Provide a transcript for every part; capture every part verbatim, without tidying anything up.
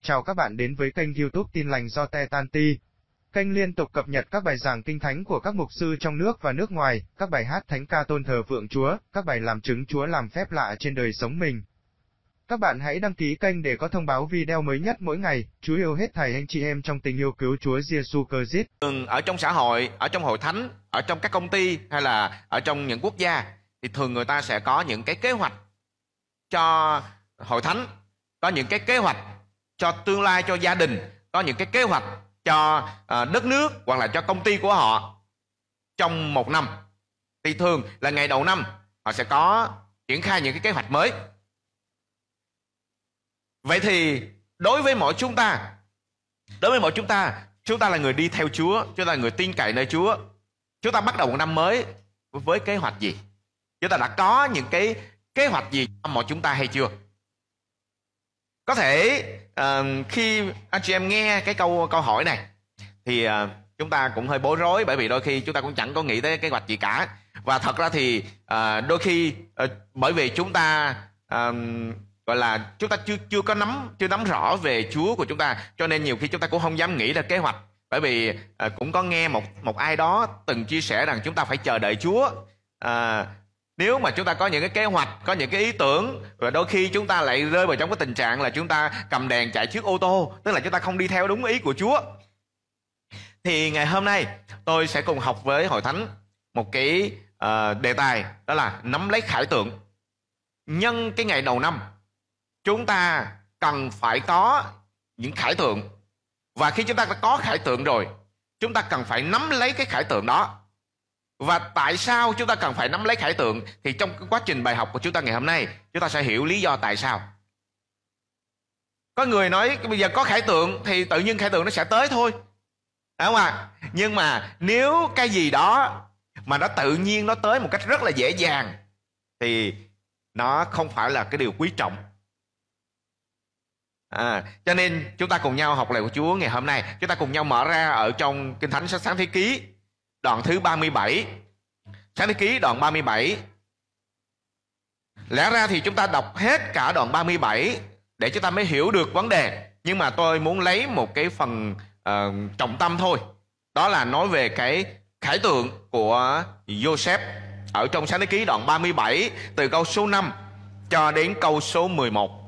Chào các bạn đến với kênh YouTube Tin Lành do Te Tan Ti. Kênh liên tục cập nhật các bài giảng kinh thánh của các mục sư trong nước và nước ngoài, các bài hát thánh ca tôn thờ phượng Chúa, các bài làm chứng Chúa làm phép lạ trên đời sống mình. Các bạn hãy đăng ký kênh để có thông báo video mới nhất mỗi ngày. Chúa yêu hết thảy anh chị em trong tình yêu cứu Chúa Giêsu Christ. Ở trong xã hội, ở trong hội thánh, ở trong các công ty hay là ở trong những quốc gia thì thường người ta sẽ có những cái kế hoạch cho hội thánh, có những cái kế hoạch cho tương lai cho gia đình, có những cái kế hoạch cho uh, đất nước hoặc là cho công ty của họ trong một năm. Thì thường là ngày đầu năm họ sẽ có triển khai những cái kế hoạch mới. Vậy thì đối với mỗi chúng ta, đối với mỗi chúng ta, chúng ta là người đi theo Chúa, chúng ta là người tin cậy nơi Chúa. Chúng ta bắt đầu một năm mới với kế hoạch gì? Chúng ta đã có những cái kế hoạch gì trong mọi chúng ta hay chưa? Có thể uh, khi anh chị em nghe cái câu câu hỏi này thì uh, chúng ta cũng hơi bối rối, bởi vì đôi khi chúng ta cũng chẳng có nghĩ tới kế hoạch gì cả. Và thật ra thì uh, đôi khi uh, bởi vì chúng ta uh, gọi là chúng ta chưa chưa có nắm chưa nắm rõ về Chúa của chúng ta, cho nên nhiều khi chúng ta cũng không dám nghĩ ra kế hoạch. Bởi vì uh, cũng có nghe một một ai đó từng chia sẻ rằng chúng ta phải chờ đợi Chúa. Uh, Nếu mà chúng ta có những cái kế hoạch, có những cái ý tưởng, và đôi khi chúng ta lại rơi vào trong cái tình trạng là chúng ta cầm đèn chạy trước ô tô, tức là chúng ta không đi theo đúng ý của Chúa. Thì ngày hôm nay tôi sẽ cùng học với hội thánh một cái uh, đề tài, đó là nắm lấy khải tượng. Nhân cái ngày đầu năm, chúng ta cần phải có những khải tượng. Và khi chúng ta đã có khải tượng rồi, chúng ta cần phải nắm lấy cái khải tượng đó. Và tại sao chúng ta cần phải nắm lấy khải tượng? Thì trong cái quá trình bài học của chúng ta ngày hôm nay, chúng ta sẽ hiểu lý do tại sao. Có người nói bây giờ có khải tượng thì tự nhiên khải tượng nó sẽ tới thôi, phải không ạ? À? Nhưng mà nếu cái gì đó mà nó tự nhiên nó tới một cách rất là dễ dàng thì nó không phải là cái điều quý trọng. À, cho nên chúng ta cùng nhau học lời của Chúa ngày hôm nay. Chúng ta cùng nhau mở ra ở trong Kinh Thánh sách Sáng Thế Ký, đoạn thứ ba mươi bảy. Sáng Thế Ký đoạn ba mươi bảy. Lẽ ra thì chúng ta đọc hết cả đoạn ba mươi bảy để chúng ta mới hiểu được vấn đề. Nhưng mà tôi muốn lấy một cái phần uh, trọng tâm thôi. Đó là nói về cái khải tượng của Joseph ở trong Sáng Thế Ký đoạn ba mươi bảy, từ câu số năm cho đến câu số mười một.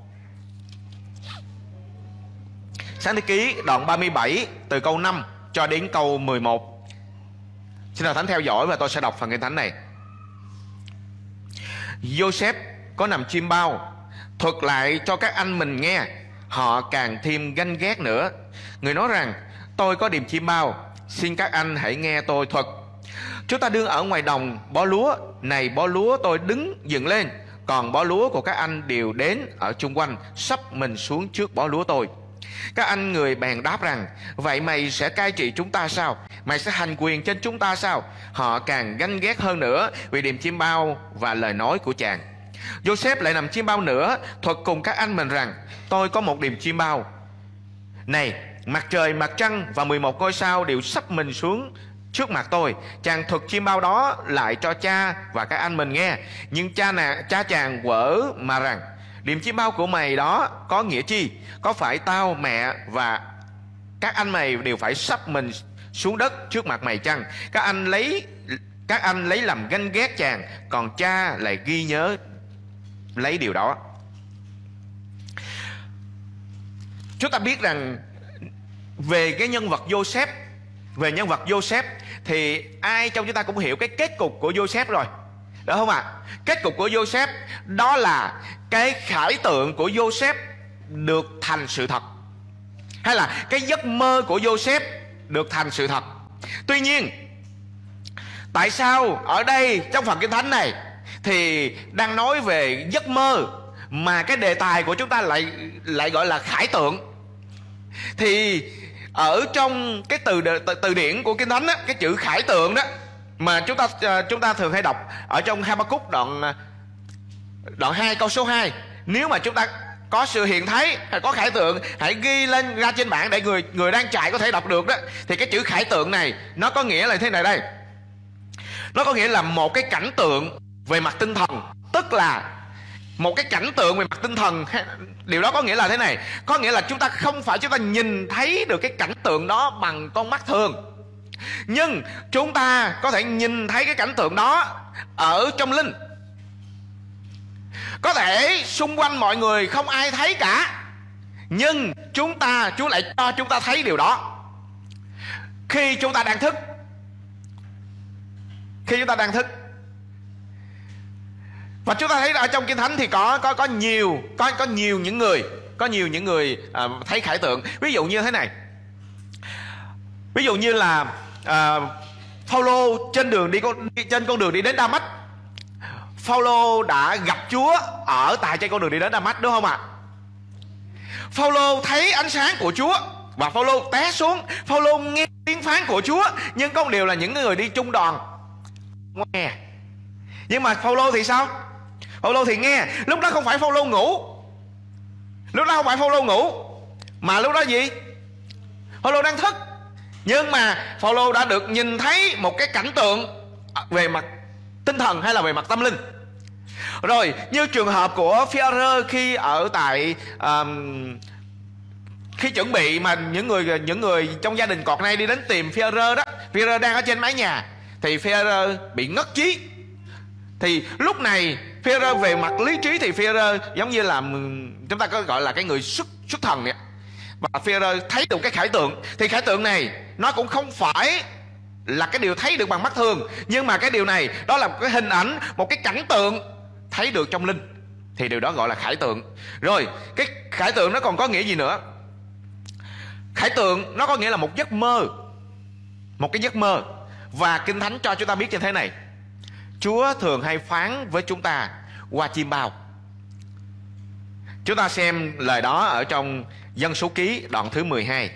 Sáng Thế Ký đoạn ba mươi bảy từ câu năm cho đến câu mười một. Xin Hội Thánh theo dõi và tôi sẽ đọc phần Kinh Thánh này. Joseph có nằm chim bao, thuật lại cho các anh mình nghe. Họ càng thêm ganh ghét nữa. Người nói rằng: tôi có điềm chim bao, xin các anh hãy nghe tôi thuật. Chúng ta đương ở ngoài đồng bó lúa, này bó lúa tôi đứng dựng lên, còn bó lúa của các anh đều đến ở chung quanh, sắp mình xuống trước bó lúa tôi. Các anh người bèn đáp rằng: vậy mày sẽ cai trị chúng ta sao? Mày sẽ hành quyền trên chúng ta sao? Họ càng ganh ghét hơn nữa vì điềm chim bao và lời nói của chàng. Joseph lại nằm chim bao nữa, thuật cùng các anh mình rằng: tôi có một điềm chim bao. Này, mặt trời, mặt trăng và mười một ngôi sao đều sắp mình xuống trước mặt tôi. Chàng thuật chim bao đó lại cho cha và các anh mình nghe. Nhưng cha nà, cha chàng quở mà rằng: điềm chim bao của mày đó có nghĩa chi? Có phải tao, mẹ và các anh mày đều phải sắp mình xuống đất trước mặt mày chăng? Các anh lấy các anh lấy làm ganh ghét chàng, còn cha lại ghi nhớ lấy điều đó. Chúng ta biết rằng về cái nhân vật Joseph, về nhân vật Joseph thì ai trong chúng ta cũng hiểu cái kết cục của Joseph rồi, đúng không ạ? À? Kết cục của Joseph đó là cái khải tượng của Joseph được thành sự thật, hay là cái giấc mơ của Joseph được thành sự thật. Tuy nhiên, tại sao ở đây trong phần Kinh Thánh này thì đang nói về giấc mơ mà cái đề tài của chúng ta lại lại gọi là khải tượng? Thì ở trong cái từ từ, từ điển của Kinh Thánh á, cái chữ khải tượng đó mà chúng ta chúng ta thường hay đọc ở trong Ha-ba-cúc đoạn đoạn hai câu số hai. Nếu mà chúng ta có sự hiện thấy hay có khải tượng, hãy ghi lên ra trên bảng để người người đang chạy có thể đọc được đó. Thì cái chữ khải tượng này nó có nghĩa là thế này đây. Nó có nghĩa là một cái cảnh tượng về mặt tinh thần, tức là một cái cảnh tượng về mặt tinh thần. Điều đó có nghĩa là thế này, có nghĩa là chúng ta không phải chúng ta nhìn thấy được cái cảnh tượng đó bằng con mắt thường, nhưng chúng ta có thể nhìn thấy cái cảnh tượng đó ở trong linh. Có thể xung quanh mọi người không ai thấy cả, nhưng chúng ta, Chúa lại cho chúng ta thấy điều đó khi chúng ta đang thức. Khi chúng ta đang thức. Và chúng ta thấy ở trong Kinh Thánh thì có có có nhiều có có nhiều những người, có nhiều những người à, thấy khải tượng. Ví dụ như thế này. Ví dụ như là à, Phao-lô trên đường đi, đi trên con đường đi đến Đa-mách. Phao-lô đã gặp Chúa ở tại trên con đường đi đến Đa-mách, đúng không ạ? Phao-lô thấy ánh sáng của Chúa và Phao-lô té xuống. Phao-lô nghe tiếng phán của Chúa, nhưng có một điều là những người đi chung đoàn nghe. Nhưng mà Phao-lô thì sao? Phao-lô thì nghe. Lúc đó không phải Phao-lô ngủ, lúc đó không phải Phao-lô ngủ, mà lúc đó gì? Phao-lô đang thức. Nhưng mà Phao-lô đã được nhìn thấy một cái cảnh tượng về mặt tinh thần hay là về mặt tâm linh. Rồi như trường hợp của Phi-e-rơ khi ở tại um, khi chuẩn bị mà những người những người trong gia đình cọt này đi đến tìm Phi-e-rơ đó. Phi-e-rơ đang ở trên mái nhà thì Phi-e-rơ bị ngất trí. Thì lúc này Phi-e-rơ về mặt lý trí thì Phi-e-rơ giống như là chúng ta có gọi là cái người xuất xuất thần vậy. Và Phi-e-rơ thấy được cái khải tượng. Thì khải tượng này nó cũng không phải là cái điều thấy được bằng mắt thường, nhưng mà cái điều này đó là một cái hình ảnh, một cái cảnh tượng thấy được trong linh, thì điều đó gọi là khải tượng. Rồi cái khải tượng nó còn có nghĩa gì nữa? Khải tượng nó có nghĩa là một giấc mơ, một cái giấc mơ. Và Kinh Thánh cho chúng ta biết như thế này: Chúa thường hay phán với chúng ta qua chim bao. Chúng ta xem lời đó ở trong Dân Số Ký đoạn thứ mười hai.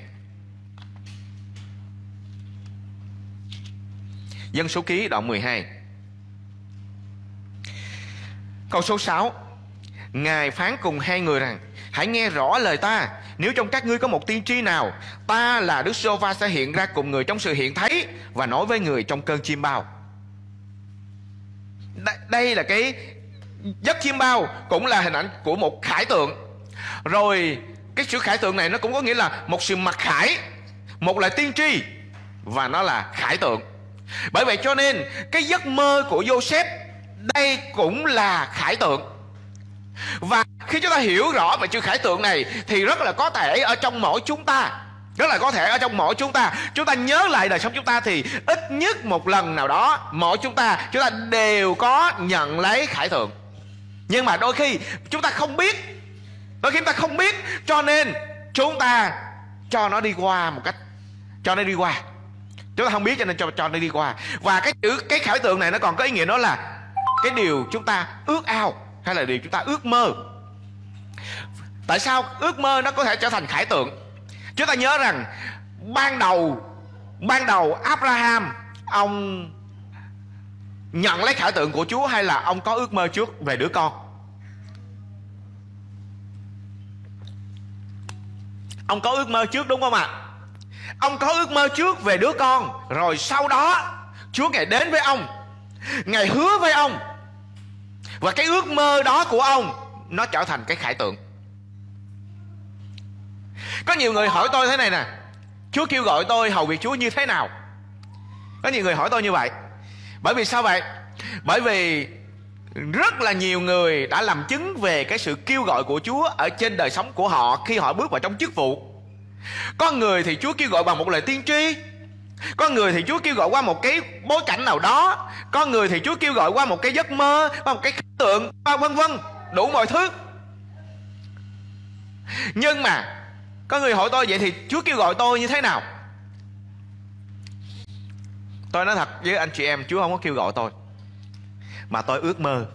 Dân Số Ký đoạn mười hai câu số sáu. Ngài phán cùng hai người rằng: hãy nghe rõ lời ta. Nếu trong các ngươi có một tiên tri nào, ta là Đức Giê-hô-va sẽ hiện ra cùng người trong sự hiện thấy và nói với người trong cơn chim bao. Đây, đây là cái giấc chim bao, cũng là hình ảnh của một khải tượng. Rồi cái sự khải tượng này nó cũng có nghĩa là một sự mặc khải, một lời tiên tri, và nó là khải tượng. Bởi vậy cho nên cái giấc mơ của Joseph đây cũng là khải tượng. Và khi chúng ta hiểu rõ về chữ khải tượng này thì rất là có thể ở trong mỗi chúng ta, rất là có thể ở trong mỗi chúng ta, chúng ta nhớ lại đời sống chúng ta thì ít nhất một lần nào đó mỗi chúng ta chúng ta đều có nhận lấy khải tượng. Nhưng mà đôi khi chúng ta không biết, đôi khi chúng ta không biết, cho nên chúng ta cho nó đi qua một cách, cho nó đi qua. Chúng ta không biết cho nên cho cho nó đi qua. Và cái chữ cái khải tượng này nó còn có ý nghĩa đó là cái điều chúng ta ước ao hay là điều chúng ta ước mơ. Tại sao ước mơ nó có thể trở thành khải tượng? Chúng ta nhớ rằng ban đầu ban đầu Abraham ông nhận lấy khải tượng của Chúa hay là ông có ước mơ trước về đứa con? Ông có ước mơ trước, đúng không ạ? Ông có ước mơ trước về đứa con, rồi sau đó Chúa Ngài đến với ông, Ngài hứa với ông, và cái ước mơ đó của ông nó trở thành cái khải tượng. Có nhiều người hỏi tôi thế này nè: Chúa kêu gọi tôi hầu việc Chúa như thế nào? Có nhiều người hỏi tôi như vậy. Bởi vì sao vậy? Bởi vì rất là nhiều người đã làm chứng về cái sự kêu gọi của Chúa ở trên đời sống của họ khi họ bước vào trong chức vụ. Có người thì Chúa kêu gọi bằng một lời tiên tri, có người thì Chúa kêu gọi qua một cái bối cảnh nào đó, có người thì Chúa kêu gọi qua một cái giấc mơ, qua một cái khải tượng, vân vân, đủ mọi thứ. Nhưng mà có người hỏi tôi: vậy thì Chúa kêu gọi tôi như thế nào? Tôi nói thật với anh chị em, Chúa không có kêu gọi tôi, mà tôi ước mơ.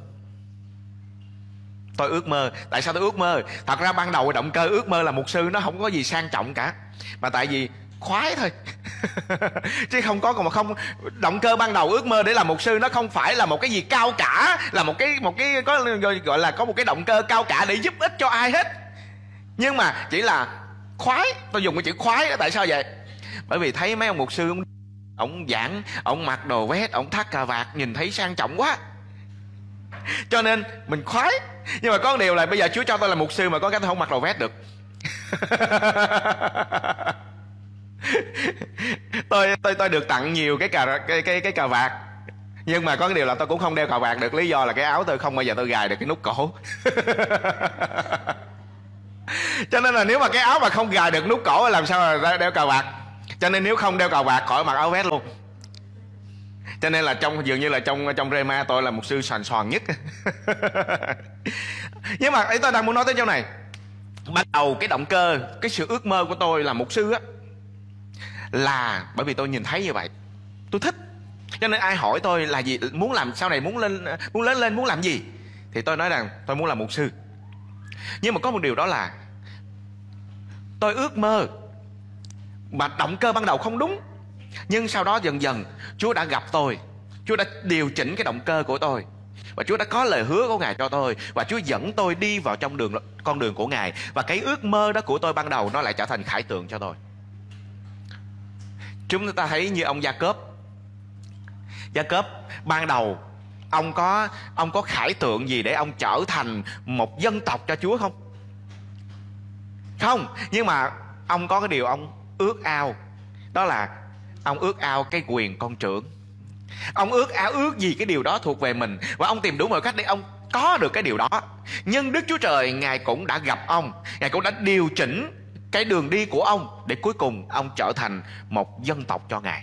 Tôi ước mơ. Tại sao tôi ước mơ? Thật ra ban đầu cái động cơ ước mơ là mục sư nó không có gì sang trọng cả, mà tại vì khoái thôi chứ không có, còn mà không, động cơ ban đầu ước mơ để làm mục sư nó không phải là một cái gì cao cả, là một cái một cái có gọi là có một cái động cơ cao cả để giúp ích cho ai hết, nhưng mà chỉ là khoái. Tôi dùng cái chữ khoái đó. Tại sao vậy? Bởi vì thấy mấy ông mục sư, ông, ông giảng, ông mặc đồ vest, ông thắt cà vạt, nhìn thấy sang trọng quá. Cho nên mình khoái. Nhưng mà có một điều là bây giờ Chúa cho tôi là mục sư mà có cái tôi không mặc đồ vest được. tôi tôi tôi được tặng nhiều cái cà cái cái cái cà vạt, nhưng mà có cái điều là tôi cũng không đeo cà vạt được, lý do là cái áo tôi không bao giờ tôi gài được cái nút cổ. Cho nên là nếu mà cái áo mà không gài được nút cổ làm sao mà đeo cà vạt. Cho nên nếu không đeo cà vạt khỏi mặc áo vest luôn. Cho nên là trong dường như là trong trong Rema tôi là mục sư sòn sòn nhất. Nhưng mà ý tôi đang muốn nói tới chỗ này. Ban đầu cái động cơ, cái sự ước mơ của tôi là mục sư á, là bởi vì tôi nhìn thấy như vậy, tôi thích. Cho nên ai hỏi tôi là gì, muốn làm sau này, muốn lên muốn lớn lên muốn làm gì, thì tôi nói rằng tôi muốn làm mục sư. Nhưng mà có một điều đó là tôi ước mơ mà động cơ ban đầu không đúng, nhưng sau đó dần dần Chúa đã gặp tôi, Chúa đã điều chỉnh cái động cơ của tôi, và Chúa đã có lời hứa của Ngài cho tôi, và Chúa dẫn tôi đi vào trong đường con đường của Ngài. Và cái ước mơ đó của tôi ban đầu nó lại trở thành khải tượng cho tôi. Chúng ta thấy như ông Gia-cốp. Gia-cốp ban đầu ông có ông có khải tượng gì để ông trở thành một dân tộc cho Chúa không? Không. Nhưng mà ông có cái điều ông ước ao, đó là ông ước ao cái quyền con trưởng. Ông ước ao ước gì cái điều đó thuộc về mình, và ông tìm đủ mọi cách để ông có được cái điều đó. Nhưng Đức Chúa Trời Ngài cũng đã gặp ông, Ngài cũng đã điều chỉnh cái đường đi của ông, để cuối cùng ông trở thành một dân tộc cho Ngài.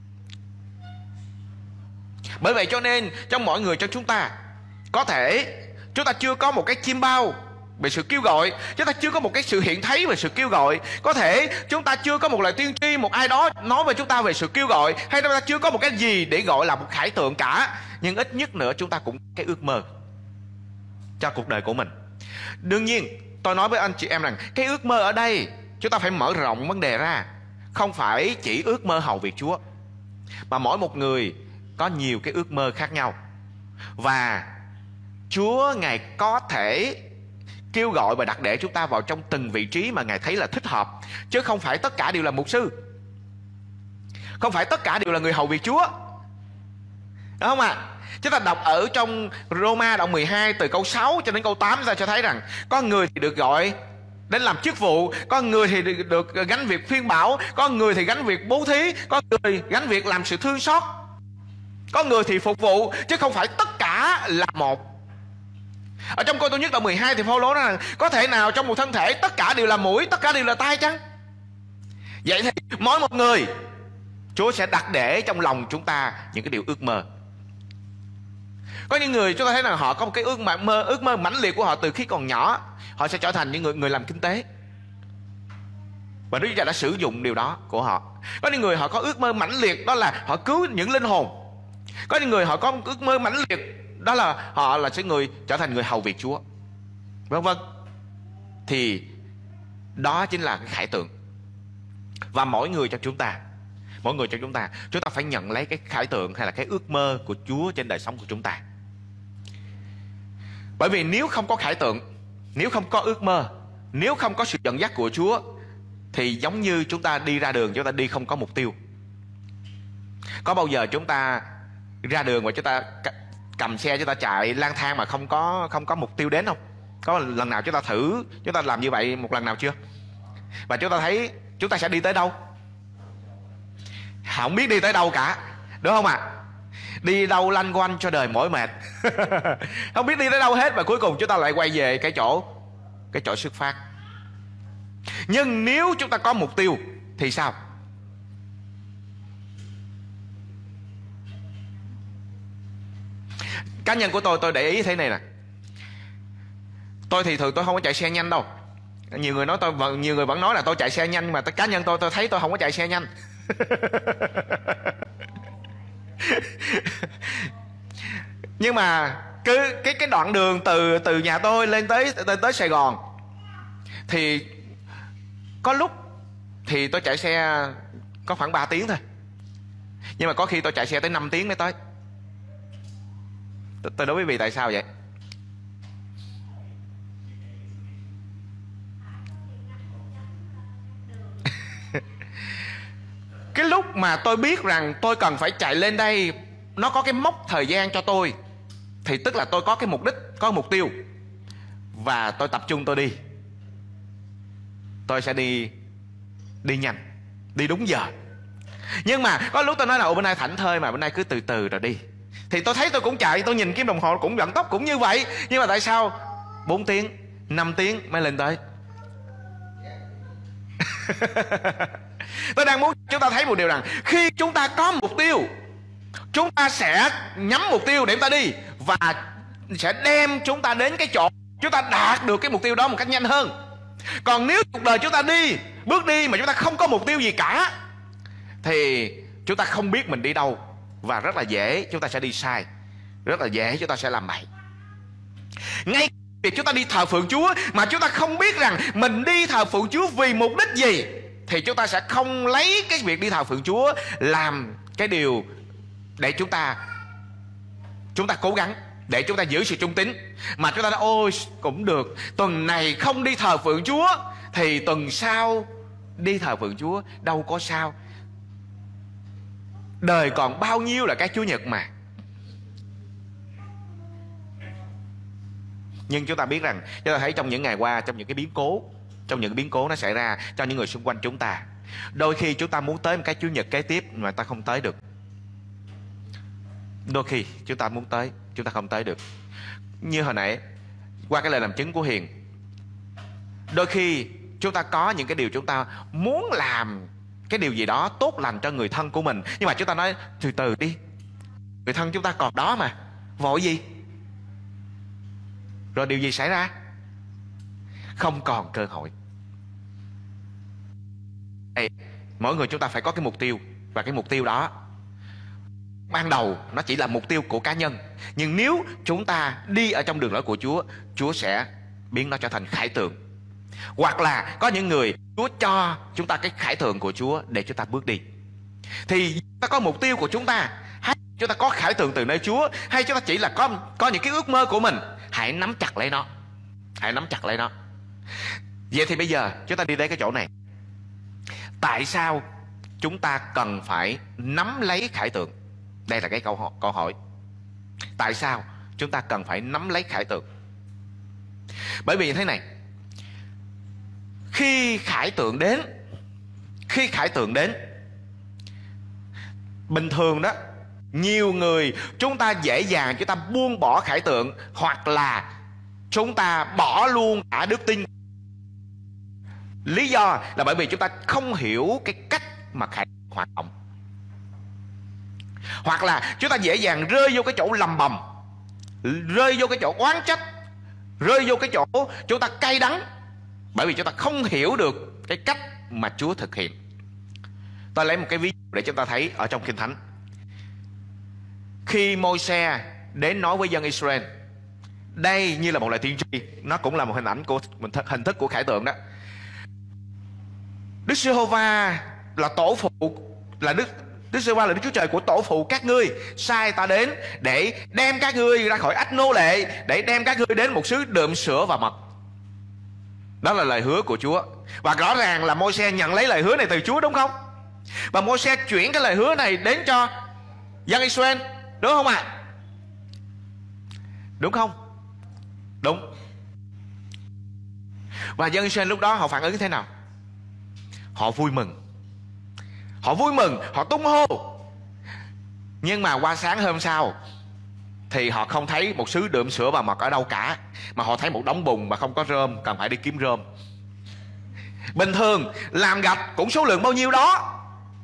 Bởi vậy cho nên trong mọi người, trong chúng ta, có thể chúng ta chưa có một cái chim bao về sự kêu gọi, chúng ta chưa có một cái sự hiện thấy về sự kêu gọi, có thể chúng ta chưa có một lời tiên tri, một ai đó nói với chúng ta về sự kêu gọi, hay chúng ta chưa có một cái gì để gọi là một khải tượng cả, nhưng ít nhất nữa chúng ta cũng có cái ước mơ cho cuộc đời của mình. Đương nhiên tôi nói với anh chị em rằng cái ước mơ ở đây chúng ta phải mở rộng vấn đề ra, không phải chỉ ước mơ hầu việc Chúa, mà mỗi một người có nhiều cái ước mơ khác nhau, và Chúa Ngài có thể kêu gọi và đặt để chúng ta vào trong từng vị trí mà Ngài thấy là thích hợp, chứ không phải tất cả đều là mục sư, không phải tất cả đều là người hầu việc Chúa, đúng không ạ? À? Chúng ta đọc ở trong Roma đoạn mười hai từ câu sáu cho đến câu tám, ra cho thấy rằng có người thì được gọi đến làm chức vụ, có người thì được, được gánh việc khuyên bảo, có người thì gánh việc bố thí, có người gánh việc làm sự thương xót, có người thì phục vụ, chứ không phải tất cả là một. Ở trong Cô Tô nhất đoạn mười hai thì Phaolô nói rằng có thể nào trong một thân thể tất cả đều là mũi, tất cả đều là tai chăng? Vậy thì mỗi một người Chúa sẽ đặt để trong lòng chúng ta những cái điều ước mơ. Có những người chúng ta thấy là họ có một cái ước mơ, ước mơ mãnh liệt của họ từ khi còn nhỏ, họ sẽ trở thành những người người làm kinh tế, và Đức Chúa Trời đã sử dụng điều đó của họ. Có những người họ có ước mơ mãnh liệt, đó là họ cứu những linh hồn. Có những người họ có một ước mơ mãnh liệt, đó là họ là sẽ người trở thành người hầu việc Chúa, vân vân. Thì đó chính là cái khải tượng. Và mỗi người trong chúng ta, mỗi người trong chúng ta, chúng ta phải nhận lấy cái khải tượng hay là cái ước mơ của Chúa trên đời sống của chúng ta. Bởi vì nếu không có khải tượng, nếu không có ước mơ, nếu không có sự dẫn dắt của Chúa, thì giống như chúng ta đi ra đường, chúng ta đi không có mục tiêu. Có bao giờ chúng ta ra đường và chúng ta cầm xe chúng ta chạy lang thang mà không có không có mục tiêu đến không? Có lần nào chúng ta thử chúng ta làm như vậy một lần nào chưa? Và chúng ta thấy chúng ta sẽ đi tới đâu? Không biết đi tới đâu cả, đúng không ạ? À? Đi đâu lanh quanh cho đời mỏi mệt. Không biết đi tới đâu hết, và cuối cùng chúng ta lại quay về cái chỗ cái chỗ xuất phát. Nhưng nếu chúng ta có mục tiêu thì sao? Cá nhân của tôi, tôi để ý thế này nè. Tôi thì thường tôi không có chạy xe nhanh đâu. Nhiều người nói tôi, nhiều người vẫn nói là tôi chạy xe nhanh, nhưng mà cá nhân tôi tôi thấy tôi không có chạy xe nhanh. Nhưng mà cứ cái cái đoạn đường từ từ nhà tôi lên tới tới, tới Sài Gòn thì có lúc thì tôi chạy xe có khoảng ba tiếng thôi, nhưng mà có khi tôi chạy xe tới năm tiếng mới tới. Tôi, tôi nói với vì tại sao vậy? Cái lúc mà tôi biết rằng tôi cần phải chạy lên đây, nó có cái mốc thời gian cho tôi, thì tức là tôi có cái mục đích, có mục tiêu, và tôi tập trung tôi đi. Tôi sẽ đi đi nhanh, đi đúng giờ. Nhưng mà có lúc tôi nói là ồ, bên nay thảnh thơi mà, bên nay cứ từ từ rồi đi. Thì tôi thấy tôi cũng chạy, tôi nhìn kiếm đồng hồ cũng vận tốc cũng như vậy. Nhưng mà tại sao bốn tiếng, năm tiếng mới lên tới? Tôi đang muốn chúng ta thấy một điều rằng khi chúng ta có mục tiêu, chúng ta sẽ nhắm mục tiêu để chúng ta đi, và sẽ đem chúng ta đến cái chỗ chúng ta đạt được cái mục tiêu đó một cách nhanh hơn. Còn nếu cuộc đời chúng ta đi, bước đi mà chúng ta không có mục tiêu gì cả, thì chúng ta không biết mình đi đâu, và rất là dễ chúng ta sẽ đi sai, rất là dễ chúng ta sẽ làm bậy. Ngay việc chúng ta đi thờ phượng Chúa mà chúng ta không biết rằng mình đi thờ phượng Chúa vì mục đích gì, thì chúng ta sẽ không lấy cái việc đi thờ phượng Chúa làm cái điều để chúng ta chúng ta cố gắng, để chúng ta giữ sự trung tín. Mà chúng ta nói ôi cũng được, tuần này không đi thờ phượng Chúa thì tuần sau đi thờ phượng Chúa, đâu có sao. Đời còn bao nhiêu là cái Chúa Nhật mà. Nhưng chúng ta biết rằng, chúng ta thấy trong những ngày qua, trong những cái biến cố, trong những biến cố nó xảy ra cho những người xung quanh chúng ta, đôi khi chúng ta muốn tới một cái Chúa Nhật kế tiếp mà ta không tới được. Đôi khi chúng ta muốn tới, chúng ta không tới được. Như hồi nãy qua cái lời làm chứng của Hiền, đôi khi chúng ta có những cái điều chúng ta muốn làm cái điều gì đó tốt lành cho người thân của mình, nhưng mà chúng ta nói từ từ đi, người thân chúng ta còn đó mà, vội gì? Rồi điều gì xảy ra? Không còn cơ hội. Ê, mỗi người chúng ta phải có cái mục tiêu, và cái mục tiêu đó ban đầu nó chỉ là mục tiêu của cá nhân, nhưng nếu chúng ta đi ở trong đường lối của Chúa, Chúa sẽ biến nó trở thành khải tượng. Hoặc là có những người Chúa cho chúng ta cái khải tượng của Chúa để chúng ta bước đi. Thì chúng ta có mục tiêu của chúng ta, hay chúng ta có khải tượng từ nơi Chúa, hay chúng ta chỉ là có có những cái ước mơ của mình, hãy nắm chặt lấy nó. Hãy nắm chặt lấy nó. Vậy thì bây giờ chúng ta đi đến cái chỗ này. Tại sao chúng ta cần phải nắm lấy khải tượng? Đây là cái câu hỏi, câu hỏi. Tại sao chúng ta cần phải nắm lấy khải tượng? Bởi vì như thế này, khi khải tượng đến, khi khải tượng đến, bình thường đó, nhiều người chúng ta dễ dàng chúng ta buông bỏ khải tượng, hoặc là chúng ta bỏ luôn cả đức tin. Lý do là bởi vì chúng ta không hiểu cái cách mà khải tượng hoạt động, hoặc là chúng ta dễ dàng rơi vô cái chỗ lầm bầm, rơi vô cái chỗ oán trách, rơi vô cái chỗ chúng ta cay đắng, bởi vì chúng ta không hiểu được cái cách mà Chúa thực hiện. Tôi lấy một cái ví dụ để chúng ta thấy ở trong Kinh Thánh. Khi Môi-se đến nói với dân Israel, đây như là một lời tiên tri, nó cũng là một hình ảnh của hình thức của khải tượng đó. Đức Giê-hô-va là tổ phụ, là Đức Đức Giê-hô-va là Đức Chúa Trời của tổ phụ các ngươi, sai ta đến để đem các ngươi ra khỏi ách nô lệ, để đem các ngươi đến một xứ đượm sữa và mật. Đó là lời hứa của Chúa. Và rõ ràng là Môi-se nhận lấy lời hứa này từ Chúa, đúng không? Và Môi-se chuyển cái lời hứa này đến cho dân Israel, đúng không ạ? À? Đúng không? Đúng. Và dân Israel lúc đó họ phản ứng thế nào? Họ vui mừng. Họ vui mừng, họ tung hô. Nhưng mà qua sáng hôm sau thì họ không thấy một xứ đượm sữa và mật ở đâu cả, mà họ thấy một đống bùn mà không có rơm, cần phải đi kiếm rơm. Bình thường làm gạch cũng số lượng bao nhiêu đó,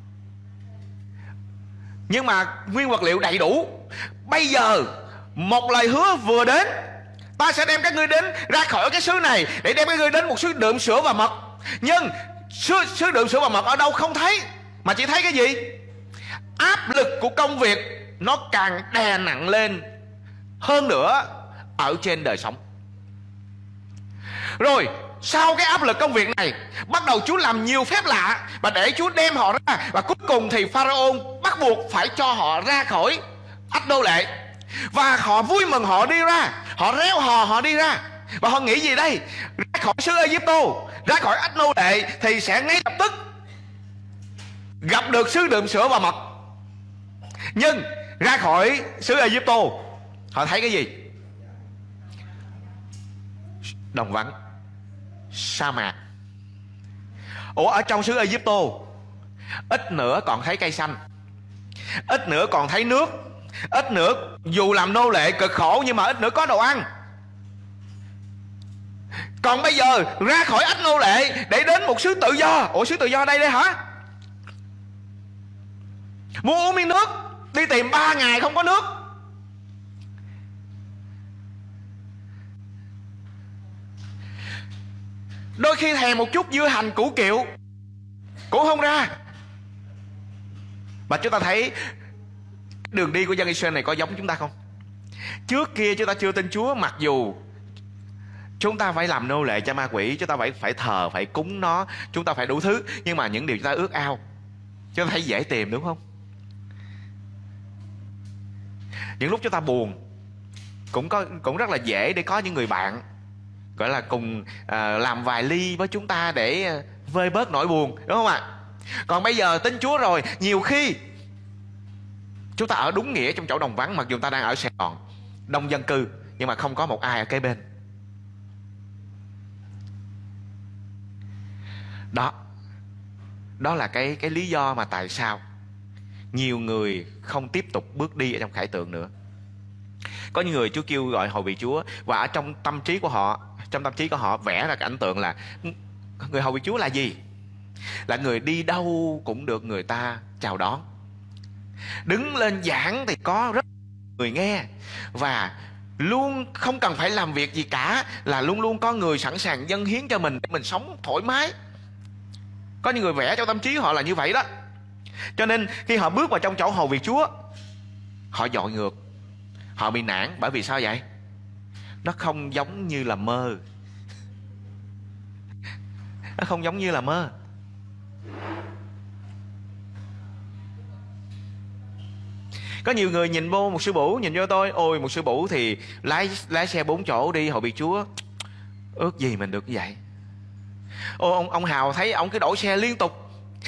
nhưng mà nguyên vật liệu đầy đủ. Bây giờ một lời hứa vừa đến, ta sẽ đem các ngươi đến ra khỏi cái xứ này để đem các ngươi đến một xứ đượm sữa và mật. Nhưng xứ, xứ đượm sữa và mật ở đâu không thấy, mà chỉ thấy cái gì? Áp lực của công việc nó càng đè nặng lên hơn nữa ở trên đời sống. Rồi sau cái áp lực công việc này, bắt đầu Chúa làm nhiều phép lạ và để Chúa đem họ ra. Và cuối cùng thì Pharaoh bắt buộc phải cho họ ra khỏi ách nô lệ. Và họ vui mừng họ đi ra, họ réo hò họ đi ra. Và họ nghĩ gì đây? Ra khỏi xứ Ai-cập, ra khỏi ách nô lệ thì sẽ ngay lập tức gặp được xứ đượm sữa và mật. Nhưng ra khỏi xứ Ai-cập Họ thấy cái gì? Đồng vắng, sa mạc. Ủa, ở trong xứ Ai-cập, ít nữa còn thấy cây xanh, ít nữa còn thấy nước, ít nữa dù làm nô lệ cực khổ nhưng mà ít nữa có đồ ăn. Còn bây giờ ra khỏi ách nô lệ để đến một xứ tự do. Ủa, xứ tự do đây đây hả? Muốn uống miếng nước đi tìm ba ngày không có nước. Đôi khi thèm một chút dưa hành củ kiệu cũng không ra. Và chúng ta thấy đường đi của dân Israel này có giống chúng ta không? Trước kia chúng ta chưa tin Chúa, mặc dù chúng ta phải làm nô lệ cho ma quỷ, chúng ta phải phải thờ, phải cúng nó, chúng ta phải đủ thứ, nhưng mà những điều chúng ta ước ao chúng ta thấy dễ tìm, đúng không? Những lúc chúng ta buồn cũng có cũng rất là dễ để có những người bạn gọi là cùng à, làm vài ly với chúng ta để à, vơi bớt nỗi buồn, đúng không ạ? Còn bây giờ tin Chúa rồi, nhiều khi chúng ta ở đúng nghĩa trong chỗ đồng vắng, mặc dù ta đang ở Sài Gòn đông dân cư nhưng mà không có một ai ở kế bên. Đó, đó là cái cái lý do mà tại sao nhiều người không tiếp tục bước đi ở trong khải tượng nữa. Có những người Chúa kêu gọi hầu việc Chúa, và ở trong tâm trí của họ, trong tâm trí của họ vẽ ra cái ảnh tượng là người hầu việc Chúa là gì? Là người đi đâu cũng được người ta chào đón, đứng lên giảng thì có rất người nghe, và luôn không cần phải làm việc gì cả, là luôn luôn có người sẵn sàng dâng hiến cho mình để mình sống thoải mái. Có những người vẽ trong tâm trí họ là như vậy đó. Cho nên khi họ bước vào trong chỗ hầu việc Chúa, họ dội ngược, họ bị nản. Bởi vì sao vậy? Nó không giống như là mơ. Nó không giống như là mơ. Có nhiều người nhìn vô một sư bủ, nhìn vô tôi, ôi một sư bủ thì lái lái xe bốn chỗ đi hầu việc Chúa, ước gì mình được như vậy. Ô, ông, ông Hào thấy ông cứ đổi xe liên tục.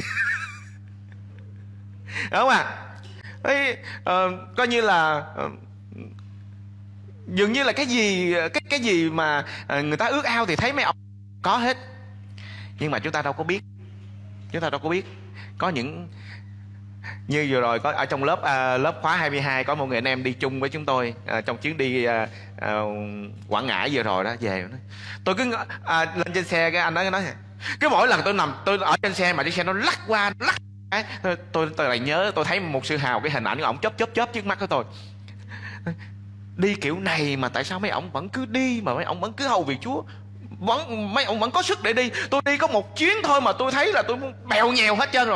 Đúng không ạ? Thấy, uh, coi như là uh, dường như là cái gì cái cái gì mà uh, người ta ước ao thì thấy mấy ông có hết. Nhưng mà chúng ta đâu có biết, chúng ta đâu có biết có những như vừa rồi có ở trong lớp uh, lớp khóa hai mươi hai có một người anh em đi chung với chúng tôi uh, trong chuyến đi uh, uh, Quảng Ngãi vừa rồi đó về. Tôi cứ uh, lên trên xe, cái anh đó nói cứ mỗi lần tôi nằm tôi ở trên xe mà chiếc xe nó lắc qua lắc cái tôi tôi, tôi lại nhớ, tôi thấy một sư Hào, cái hình ảnh của ổng chớp chớp chớp trước mắt của tôi. Đi kiểu này mà tại sao mấy ổng vẫn cứ đi, mà mấy ổng vẫn cứ hầu việc Chúa, vẫn mấy ổng vẫn có sức để đi. Tôi đi có một chuyến thôi mà tôi thấy là tôi bèo nhèo hết trơn rồi.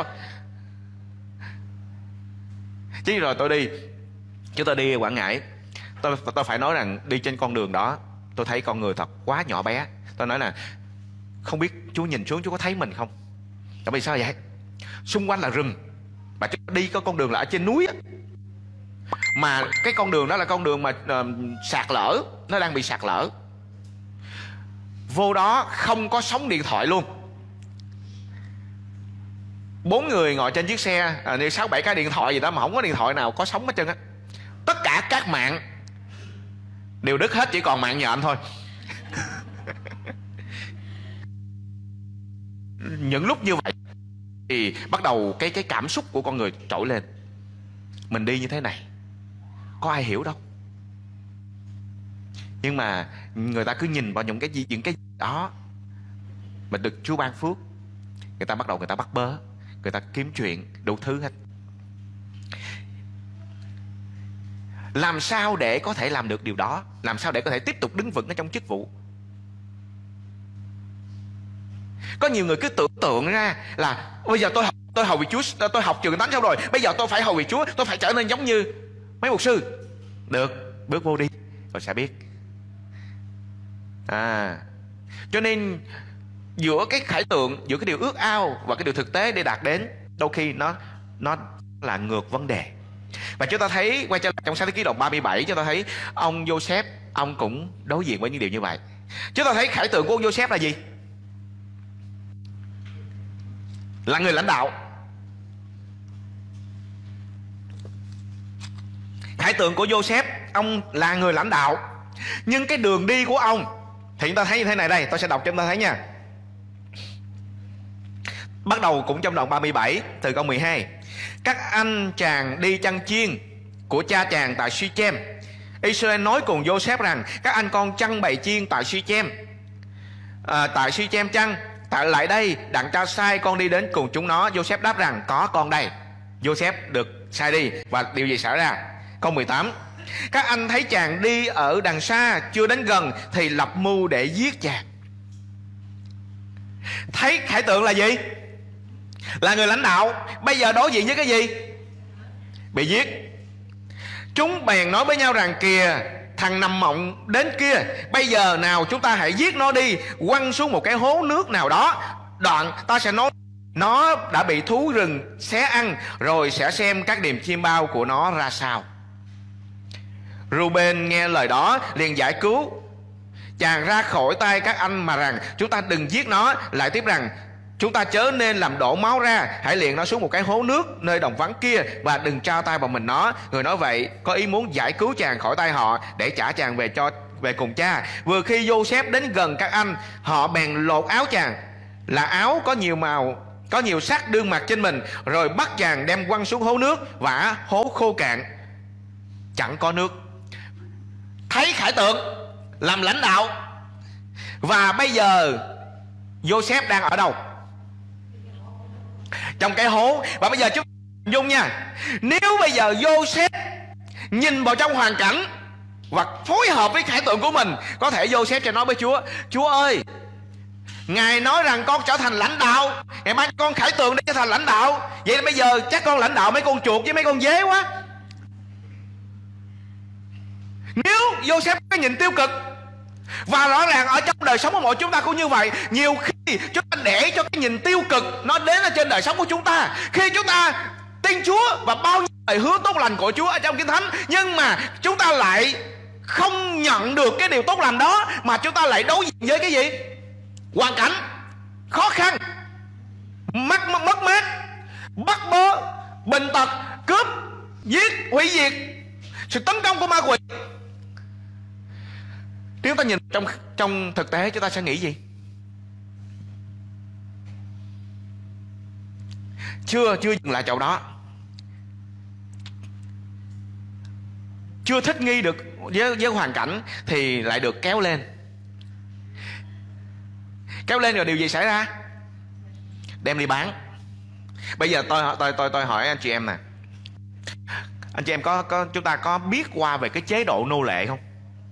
Chứ rồi tôi đi, chúng tôi đi Quảng Ngãi, tôi tôi phải nói rằng đi trên con đường đó tôi thấy con người thật quá nhỏ bé. Tôi nói là không biết Chúa nhìn xuống Chúa có thấy mình không? Tại vì sao vậy? Xung quanh là rừng, mà chúng ta đi có con đường là ở trên núi á, mà cái con đường đó là con đường mà uh, sạt lở, nó đang bị sạt lở. Vô đó không có sóng điện thoại luôn. Bốn người ngồi trên chiếc xe à, như sáu bảy cái điện thoại gì đó mà không có điện thoại nào có sóng hết trơn á. Tất cả các mạng đều đứt hết, chỉ còn mạng nhện thôi. Những lúc như vậy thì bắt đầu cái cái cảm xúc của con người trỗi lên. Mình đi như thế này có ai hiểu đâu, nhưng mà người ta cứ nhìn vào những cái gì, những cái đó mình được Chúa ban phước, người ta bắt đầu người ta bắt bớ, người ta kiếm chuyện đủ thứ hết. Làm sao để có thể làm được điều đó? Làm sao để có thể tiếp tục đứng vững ở trong chức vụ? Có nhiều người cứ tưởng tượng ra là bây giờ tôi học tôi hầu việc Chúa, tôi học trường Thánh xong rồi, bây giờ tôi phải hầu việc Chúa, tôi phải trở nên giống như mấy mục sư. Được, bước vô đi rồi sẽ biết. À, cho nên giữa cái khải tượng, giữa cái điều ước ao và cái điều thực tế để đạt đến, đôi khi nó nó là ngược vấn đề. Và chúng ta thấy, quay trở lại trong sách Ký Luật ba mươi bảy, chúng ta thấy ông Joseph, ông cũng đối diện với những điều như vậy. Chúng ta thấy khải tượng của ông Joseph là gì? Là người lãnh đạo. Khải tượng của Joseph, ông là người lãnh đạo, nhưng cái đường đi của ông thì chúng ta thấy như thế này. Đây, tôi sẽ đọc cho chúng ta thấy nha. Bắt đầu cũng trong đoạn ba mươi bảy từ câu mười hai. Các anh chàng đi chăn chiên của cha chàng tại Shechem. Israel nói cùng Joseph rằng: các anh con chăn bầy chiên tại Shechem, à, tại Shechem chăng? Tại lại đây, đặng cha sai con đi đến cùng chúng nó. Joseph đáp rằng: có con đây. Joseph được sai đi, và điều gì xảy ra? Câu mười tám. Các anh thấy chàng đi ở đằng xa, chưa đến gần thì lập mưu để giết chàng. Thấy khải tượng là gì? Là người lãnh đạo, bây giờ đối diện với cái gì? Bị giết. Chúng bèn nói với nhau rằng: kìa, thằng nằm mộng đến kia, bây giờ nào chúng ta hãy giết nó đi, quăng xuống một cái hố nước nào đó, đoạn ta sẽ nói nó đã bị thú rừng xé ăn, rồi sẽ xem các điềm chim bao của nó ra sao. Reuben nghe lời đó liền giải cứu chàng ra khỏi tay các anh, mà rằng: chúng ta đừng giết nó. Lại tiếp rằng: chúng ta chớ nên làm đổ máu ra, hãy liền nó xuống một cái hố nước nơi đồng vắng kia, và đừng trao tay vào mình nó. Người nói vậy có ý muốn giải cứu chàng khỏi tay họ, để trả chàng về cho về cùng cha. Vừa khi Joseph đến gần các anh, họ bèn lột áo chàng, là áo có nhiều màu, có nhiều sắc đương mặc trên mình, rồi bắt chàng đem quăng xuống hố nước, vả hố khô cạn, chẳng có nước. Thấy khải tượng, làm lãnh đạo. Và bây giờ Joseph đang ở đâu? Trong cái hố. Và bây giờ chúng ta hình dung nha, nếu bây giờ Joseph nhìn vào trong hoàn cảnh và phối hợp với khải tượng của mình, có thể Joseph sẽ nói với Chúa: Chúa ơi, Ngài nói rằng con trở thành lãnh đạo, Ngài mang con khải tượng để trở thành lãnh đạo, vậy là bây giờ chắc con lãnh đạo mấy con chuột với mấy con dế quá. Nếu Joseph có cái nhìn tiêu cực, và rõ ràng ở trong đời sống của mỗi chúng ta cũng như vậy. Nhiều khi chúng ta để cho cái nhìn tiêu cực nó đến ở trên đời sống của chúng ta. Khi chúng ta tin Chúa và bao nhiêu lời hứa tốt lành của Chúa ở trong Kinh Thánh, nhưng mà chúng ta lại không nhận được cái điều tốt lành đó, mà chúng ta lại đối diện với cái gì? Hoàn cảnh khó khăn, mất mất mát, bắt bớ, bệnh tật, cướp, giết, hủy diệt, sự tấn công của ma quỷ. Nếu ta nhìn trong trong thực tế, chúng ta sẽ nghĩ gì? Chưa chưa dừng lại chỗ đó, chưa thích nghi được với, với hoàn cảnh, thì lại được kéo lên. Kéo lên rồi điều gì xảy ra? Đem đi bán. Bây giờ tôi tôi tôi tôi hỏi anh chị em nè, anh chị em có có chúng ta có biết qua về cái chế độ nô lệ không?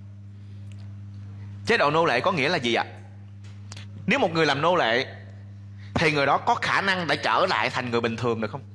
Chế độ nô lệ có nghĩa là gì ạ? Nếu một người làm nô lệ thì người đó có khả năng để trở lại thành người bình thường được không?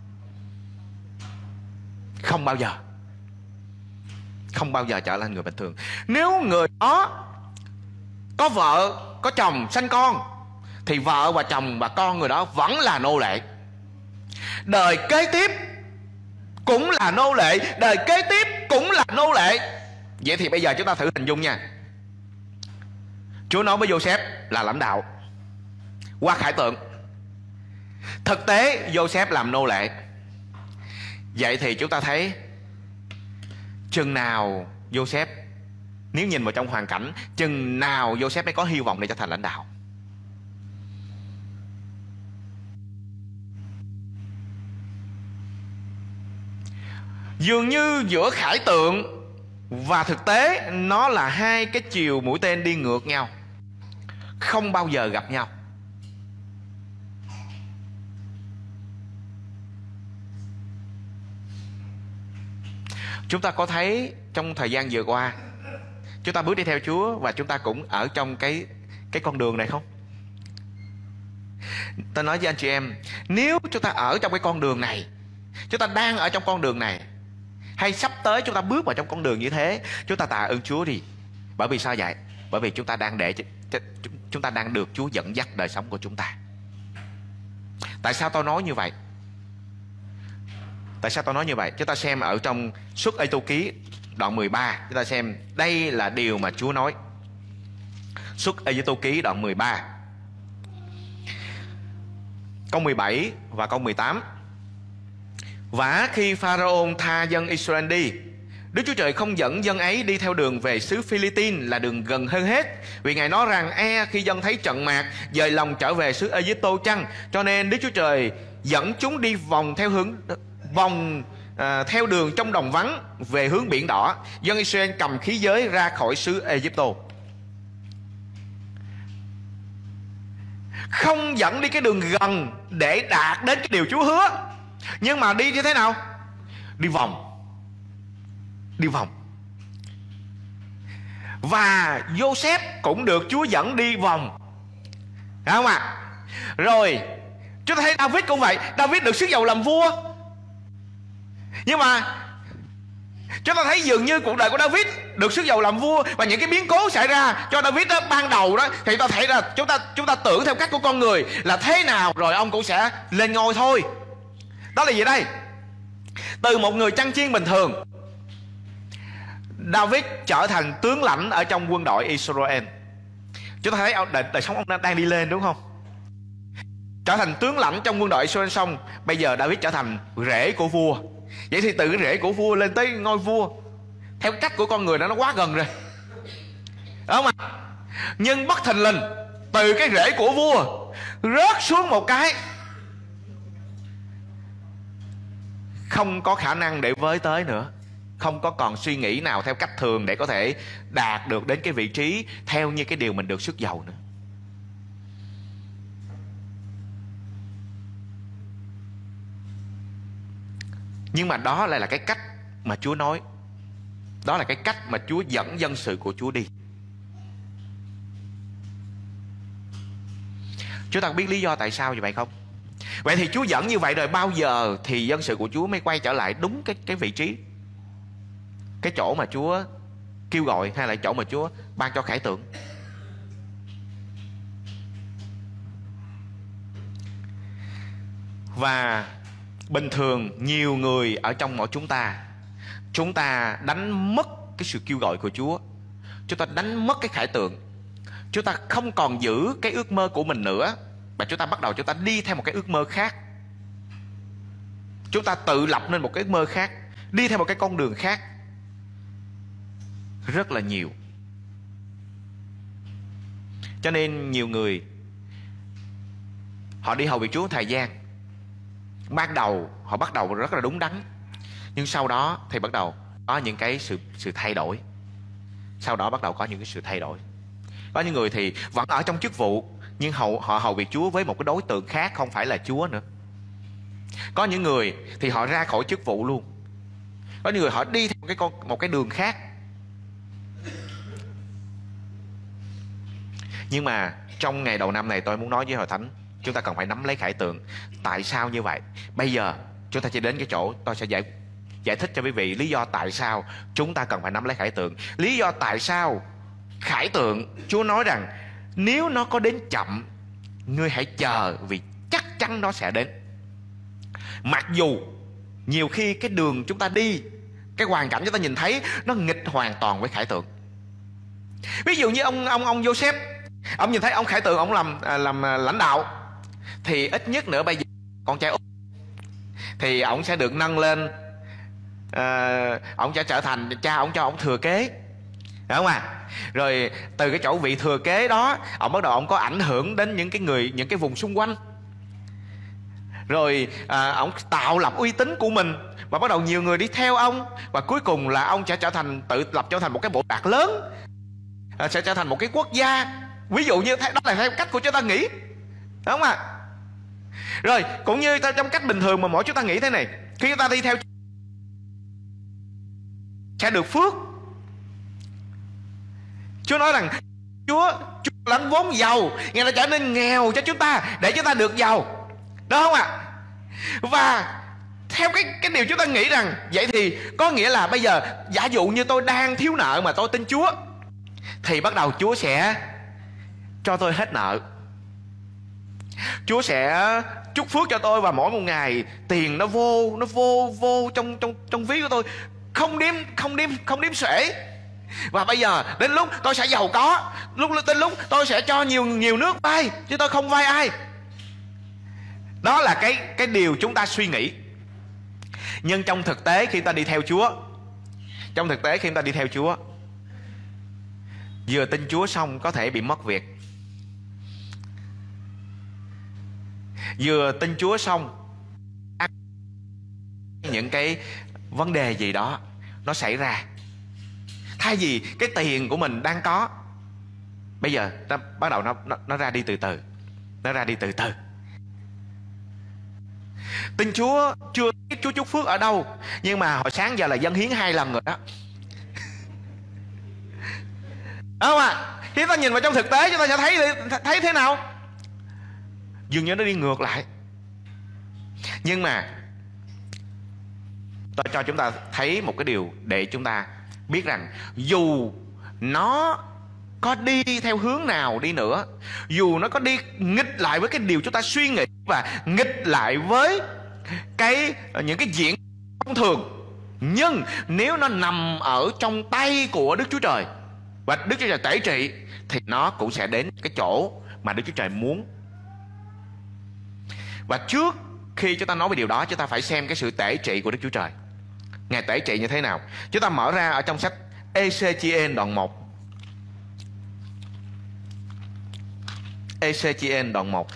Không bao giờ. Không bao giờ trở lại người bình thường. Nếu người đó có vợ, có chồng, sanh con, thì vợ và chồng và con người đó vẫn là nô lệ. Đời kế tiếp cũng là nô lệ, đời kế tiếp cũng là nô lệ. Vậy thì bây giờ chúng ta thử hình dung nha. Chúa nói với Joseph là lãnh đạo qua khải tượng. Thực tế Joseph làm nô lệ. Vậy thì chúng ta thấy chừng nào Joseph, nếu nhìn vào trong hoàn cảnh, chừng nào Joseph mới có hy vọng để trở thành lãnh đạo? Dường như giữa khải tượng và thực tế nó là hai cái chiều mũi tên đi ngược nhau, không bao giờ gặp nhau. Chúng ta có thấy trong thời gian vừa qua, chúng ta bước đi theo Chúa và chúng ta cũng ở trong cái cái con đường này không? Ta nói với anh chị em, nếu chúng ta ở trong cái con đường này, chúng ta đang ở trong con đường này, hay sắp tới chúng ta bước vào trong con đường như thế, chúng ta tạ ơn Chúa đi. Bởi vì sao vậy? Bởi vì chúng ta đang để chúng ta đang được Chúa dẫn dắt đời sống của chúng ta. Tại sao tôi nói như vậy? Tại sao tôi nói như vậy? Chúng ta xem ở trong Xuất Ê-tô ký đoạn mười ba, chúng ta xem đây là điều mà Chúa nói. Xuất Ê-tô ký đoạn mười ba, câu mười bảy và câu mười tám. Vả khi Pharaoh tha dân Israel đi, Đức Chúa Trời không dẫn dân ấy đi theo đường về xứ Philippines là đường gần hơn hết, vì Ngài nói rằng e khi dân thấy trận mạc dời lòng trở về xứ Ê-díp-tô chăng. Cho nên Đức Chúa Trời dẫn chúng đi vòng theo hướng vòng à, theo đường trong đồng vắng về hướng biển đỏ. Dân Israel cầm khí giới ra khỏi xứ Ê-díp-tô. Không dẫn đi cái đường gần để đạt đến cái điều Chúa hứa, nhưng mà đi như thế nào? Đi vòng. Đi vòng. Và Joseph cũng được Chúa dẫn đi vòng, phải không ạ? À? Rồi chúng ta thấy David cũng vậy. David được sức dầu làm vua, nhưng mà chúng ta thấy dường như cuộc đời của David được sức dầu làm vua và những cái biến cố xảy ra cho David đó, ban đầu đó thì ta thấy là chúng ta chúng ta tưởng theo cách của con người là thế nào rồi ông cũng sẽ lên ngôi thôi. Đó là gì đây? Từ một người chăn chiên bình thường, David trở thành tướng lãnh ở trong quân đội Israel. Chúng ta thấy đời, đời sống ông đang đi lên, đúng không? Trở thành tướng lãnh trong quân đội Israel xong, bây giờ David trở thành rể của vua. Vậy thì từ cái rể của vua lên tới ngôi vua theo cách của con người đó, nó quá gần rồi, đúng không ạ? Nhưng bất thình lình từ cái rễ của vua rớt xuống một cái, không có khả năng để với tới nữa, không có còn suy nghĩ nào theo cách thường để có thể đạt được đến cái vị trí theo như cái điều mình được sức giàu nữa. Nhưng mà đó lại là cái cách mà Chúa nói. Đó là cái cách mà Chúa dẫn dân sự của Chúa đi. Chúng ta biết lý do tại sao như vậy không? Vậy thì Chúa dẫn như vậy rồi, bao giờ thì dân sự của Chúa mới quay trở lại đúng cái, cái vị trí, cái chỗ mà Chúa kêu gọi, hay là chỗ mà Chúa ban cho khải tượng? Và bình thường nhiều người ở trong mỗi chúng ta, chúng ta đánh mất cái sự kêu gọi của Chúa, chúng ta đánh mất cái khải tượng, chúng ta không còn giữ cái ước mơ của mình nữa, và chúng ta bắt đầu chúng ta đi theo một cái ước mơ khác. Chúng ta tự lập nên một cái ước mơ khác, đi theo một cái con đường khác. Rất là nhiều. Cho nên nhiều người họ đi hầu việc Chúa thời gian, ban đầu họ bắt đầu rất là đúng đắn, nhưng sau đó thì bắt đầu có những cái sự sự thay đổi. Sau đó bắt đầu có những cái sự thay đổi. Có những người thì vẫn ở trong chức vụ, nhưng hầu, họ hầu việc Chúa với một cái đối tượng khác, không phải là Chúa nữa. Có những người thì họ ra khỏi chức vụ luôn. Có những người họ đi theo một cái, con, một cái đường khác. Nhưng mà trong ngày đầu năm này tôi muốn nói với Hội Thánh, chúng ta cần phải nắm lấy khải tượng. Tại sao như vậy? Bây giờ chúng ta chỉ đến cái chỗ tôi sẽ giải giải thích cho quý vị lý do tại sao chúng ta cần phải nắm lấy khải tượng. Lý do tại sao khải tượng Chúa nói rằng nếu nó có đến chậm, ngươi hãy chờ, vì chắc chắn nó sẽ đến. Mặc dù nhiều khi cái đường chúng ta đi, cái hoàn cảnh chúng ta nhìn thấy nó nghịch hoàn toàn với khải tượng. Ví dụ như ông ông ông Joseph, ông nhìn thấy ông khải tượng, ông làm làm lãnh đạo, thì ít nhất nữa bây giờ con trai út thì ông sẽ được nâng lên, uh, ông sẽ trở thành cha, ông cho ông thừa kế, đúng không ạ? À? Rồi từ cái chỗ vị thừa kế đó, ông bắt đầu ông có ảnh hưởng đến những cái người, những cái vùng xung quanh. Rồi à, ông tạo lập uy tín của mình, và bắt đầu nhiều người đi theo ông, và cuối cùng là ông sẽ trở thành, tự lập trở thành một cái bộ lạc lớn, à, sẽ trở thành một cái quốc gia. Ví dụ như thế, đó là theo cách của chúng ta nghĩ, đúng không ạ? À? Rồi cũng như trong cách bình thường mà mỗi chúng ta nghĩ thế này, khi chúng ta đi theo sẽ được phước. Chúa nói rằng Chúa, Chúa lãnh vốn giàu, Ngài đã trở nên nghèo cho chúng ta để chúng ta được giàu, đúng không ạ? Và theo cái cái điều chúng ta nghĩ rằng vậy thì có nghĩa là bây giờ giả dụ như tôi đang thiếu nợ mà tôi tin Chúa, thì bắt đầu Chúa sẽ cho tôi hết nợ. Chúa sẽ chúc phước cho tôi, và mỗi một ngày tiền nó vô, nó vô vô trong trong trong ví của tôi, không đếm không đếm không đếm xuể. Và bây giờ đến lúc tôi sẽ giàu có, lúc đến lúc tôi sẽ cho nhiều nhiều nước vay, chứ tôi không vay ai. Đó là cái cái điều chúng ta suy nghĩ. Nhưng trong thực tế khi ta đi theo Chúa, Trong thực tế khi chúng ta đi theo Chúa, vừa tin Chúa xong có thể bị mất việc, vừa tin Chúa xong những cái vấn đề gì đó nó xảy ra. Thay vì cái tiền của mình đang có, bây giờ nó bắt đầu nó, nó, nó ra đi từ từ. Nó ra đi từ từ. Tin Chúa chưa biết Chúa chúc phước ở đâu, nhưng mà hồi sáng giờ là dâng hiến hai lần rồi đó. Đúng không ạ? À? Khi ta nhìn vào trong thực tế chúng ta sẽ thấy thấy thế nào? Dường như nó đi ngược lại. Nhưng mà tôi cho chúng ta thấy một cái điều để chúng ta biết rằng dù nó có đi theo hướng nào đi nữa, dù nó có đi nghịch lại với cái điều chúng ta suy nghĩ và nghịch lại với cái những cái diễn thông thường, nhưng nếu nó nằm ở trong tay của Đức Chúa Trời và Đức Chúa Trời tể trị, thì nó cũng sẽ đến cái chỗ mà Đức Chúa Trời muốn. Và trước khi chúng ta nói về điều đó, chúng ta phải xem cái sự tể trị của Đức Chúa Trời. Ngài tể trị như thế nào? Chúng ta mở ra ở trong sách Ê-xê-chi-ên đoạn một. Ê-xê-chi-ên đoạn một.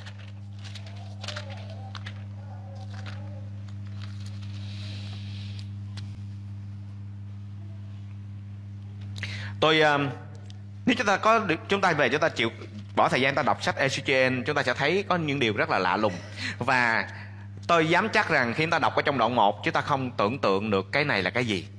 Tôi uh, nếu chúng ta có chúng ta về chúng ta chịu bỏ thời gian ta đọc sách Ê-xê-chi-ên, chúng ta sẽ thấy có những điều rất là lạ lùng. Và tôi dám chắc rằng khi chúng ta đọc ở trong đoạn một, chúng ta không tưởng tượng được cái này là cái gì.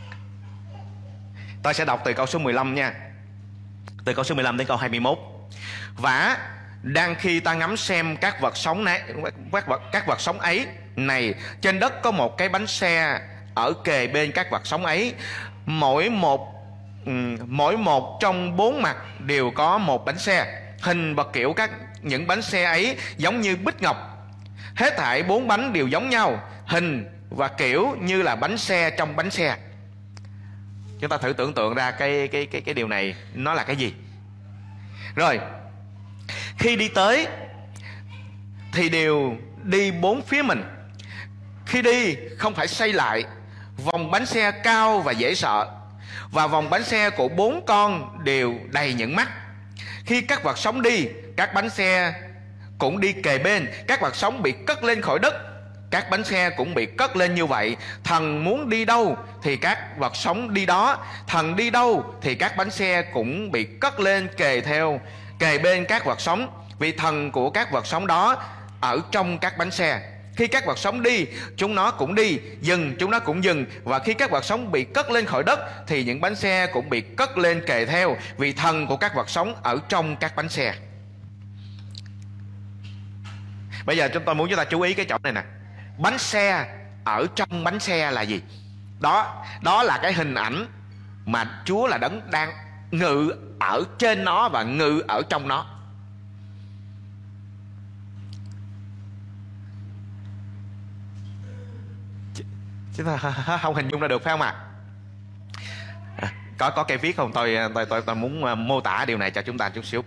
Tôi sẽ đọc từ câu số mười lăm nha. Từ câu số mười lăm đến câu hai mươi mốt. Và đang khi ta ngắm xem các vật sống này, các vật, các vật sống ấy này, trên đất có một cái bánh xe ở kề bên các vật sống ấy, mỗi một mỗi một trong bốn mặt đều có một bánh xe, hình và kiểu các những bánh xe ấy giống như bích ngọc. Hết thảy bốn bánh đều giống nhau, hình và kiểu như là bánh xe trong bánh xe. Chúng ta thử tưởng tượng ra cái cái cái cái điều này nó là cái gì. Rồi, khi đi tới thì đều đi bốn phía mình. Khi đi không phải xây lại. Vòng bánh xe cao và dễ sợ, và vòng bánh xe của bốn con đều đầy những mắt. Khi các vật sống đi, các bánh xe cũng đi kề bên. Các vật sống bị cất lên khỏi đất, các bánh xe cũng bị cất lên như vậy. Thần muốn đi đâu thì các vật sống đi đó, thần đi đâu thì các bánh xe cũng bị cất lên kề theo kề bên các vật sống, vì thần của các vật sống đó ở trong các bánh xe. Khi các vật sống đi, chúng nó cũng đi, dừng, chúng nó cũng dừng. Và khi các vật sống bị cất lên khỏi đất thì những bánh xe cũng bị cất lên kề theo, vì thần của các vật sống ở trong các bánh xe. Bây giờ chúng tôi muốn chúng ta chú ý cái chỗ này nè. Bánh xe ở trong bánh xe là gì? Đó, đó là cái hình ảnh mà Chúa là đấng đang ngự ở trên nó và ngự ở trong nó. Chúng ta không hình dung ra được phải không ạ? À, có có cây viết không? Tôi tôi tôi, tôi muốn mô tả điều này cho chúng ta chút xíu.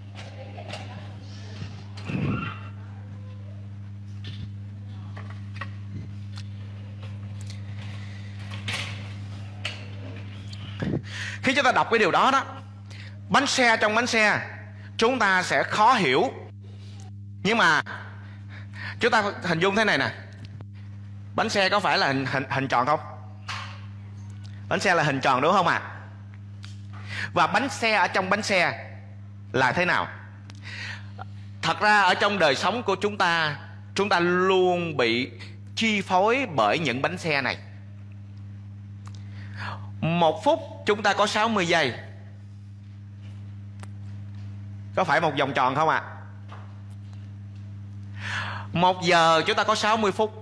Khi chúng ta đọc cái điều đó đó, bánh xe trong bánh xe, chúng ta sẽ khó hiểu. Nhưng mà chúng ta hình dung thế này nè. Bánh xe có phải là hình, hình, hình tròn không? Bánh xe là hình tròn đúng không ạ? À? Và bánh xe ở trong bánh xe là thế nào? Thật ra ở trong đời sống của chúng ta, chúng ta luôn bị chi phối bởi những bánh xe này. Một phút chúng ta có sáu mươi giây. Có phải một vòng tròn không ạ? À? Một giờ chúng ta có sáu mươi phút.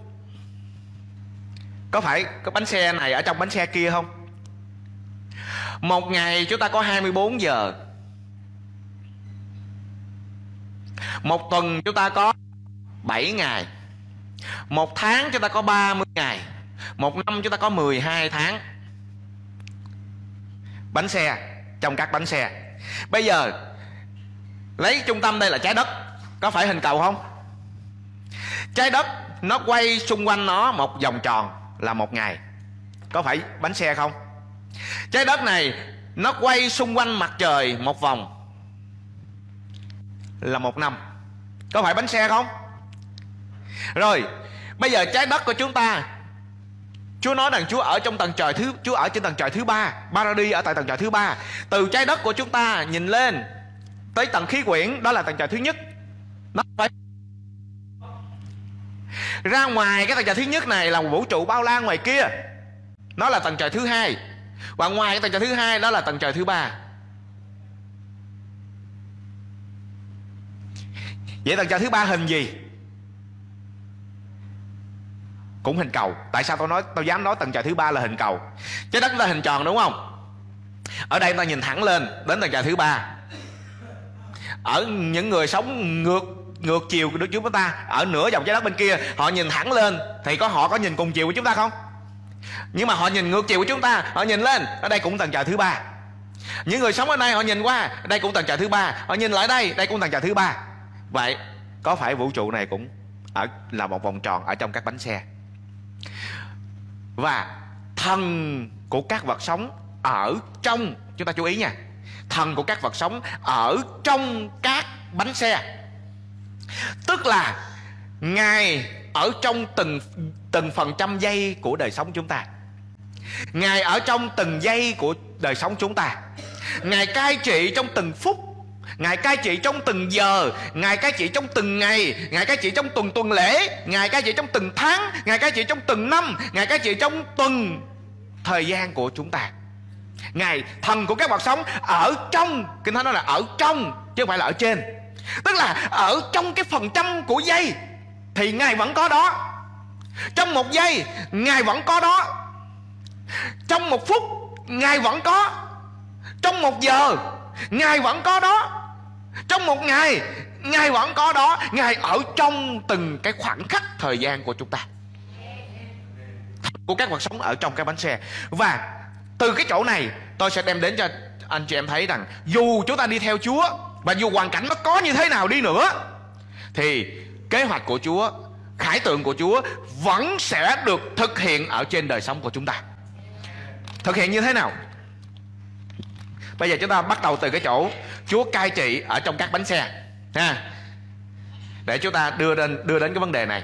Có phải cái bánh xe này ở trong bánh xe kia không? Một ngày chúng ta có hai mươi bốn giờ. Một tuần chúng ta có bảy ngày. Một tháng chúng ta có ba mươi ngày. Một năm chúng ta có mười hai tháng. Bánh xe trong các bánh xe. Bây giờ lấy trung tâm đây là trái đất, có phải hình cầu không? Trái đất nó quay xung quanh nó một vòng tròn là một ngày. Có phải bánh xe không? Trái đất này nó quay xung quanh mặt trời một vòng là một năm. Có phải bánh xe không? Rồi bây giờ trái đất của chúng ta, Chúa nói rằng Chúa ở trong tầng trời thứ Chúa ở trên tầng trời thứ ba. Paradis ở tại tầng trời thứ ba. Từ trái đất của chúng ta nhìn lên tới tầng khí quyển, đó là tầng trời thứ nhất. Nó phải ra ngoài cái tầng trời thứ nhất này là một vũ trụ bao la ngoài kia, nó là tầng trời thứ hai. Và ngoài cái tầng trời thứ hai đó là tầng trời thứ ba. Vậy tầng trời thứ ba hình gì? Cũng hình cầu. Tại sao tôi nói tôi dám nói tầng trời thứ ba là hình cầu? Trái đất là hình tròn đúng không? Ở đây ta nhìn thẳng lên đến tầng trời thứ ba. Ở những người sống ngược ngược chiều của chúng ta, ở nửa vòng trái đất bên kia, họ nhìn thẳng lên thì có họ có nhìn cùng chiều của chúng ta không? Nhưng mà họ nhìn ngược chiều của chúng ta, họ nhìn lên, ở đây cũng tầng trời thứ ba. Những người sống ở đây họ nhìn qua, đây cũng tầng trời thứ ba. Họ nhìn lại đây, đây cũng tầng trời thứ ba. Vậy có phải vũ trụ này cũng ở là một vòng tròn ở trong các bánh xe? Và thần của các vật sống ở trong, chúng ta chú ý nha, thần của các vật sống ở trong các bánh xe. Tức là Ngài ở trong từng từng phần trăm giây của đời sống chúng ta. Ngài ở trong từng giây của đời sống chúng ta. Ngài cai trị trong từng phút, Ngài cai trị trong từng giờ, Ngài cai trị trong từng ngày, Ngài cai trị trong tuần tuần lễ, Ngài cai trị trong từng tháng, Ngài cai trị trong từng năm, Ngài cai trị trong từng thời gian của chúng ta. Ngài thần của các vật sống ở trong, Kinh Thánh nói là ở trong chứ không phải là ở trên. Tức là ở trong cái phần trăm của giây thì Ngài vẫn có đó. Trong một giây Ngài vẫn có đó. Trong một phút Ngài vẫn có. Trong một giờ Ngài vẫn có đó. Trong một ngày Ngài vẫn có đó. Ngài ở trong từng cái khoảng khắc thời gian của chúng ta, của các vật sống ở trong cái bánh xe. Và từ cái chỗ này tôi sẽ đem đến cho anh chị em thấy rằng dù chúng ta đi theo Chúa, và dù hoàn cảnh nó có như thế nào đi nữa, thì kế hoạch của Chúa, khải tượng của Chúa vẫn sẽ được thực hiện ở trên đời sống của chúng ta. Thực hiện như thế nào? Bây giờ chúng ta bắt đầu từ cái chỗ Chúa cai trị ở trong các bánh xe ha, để chúng ta đưa đến đưa đến cái vấn đề này.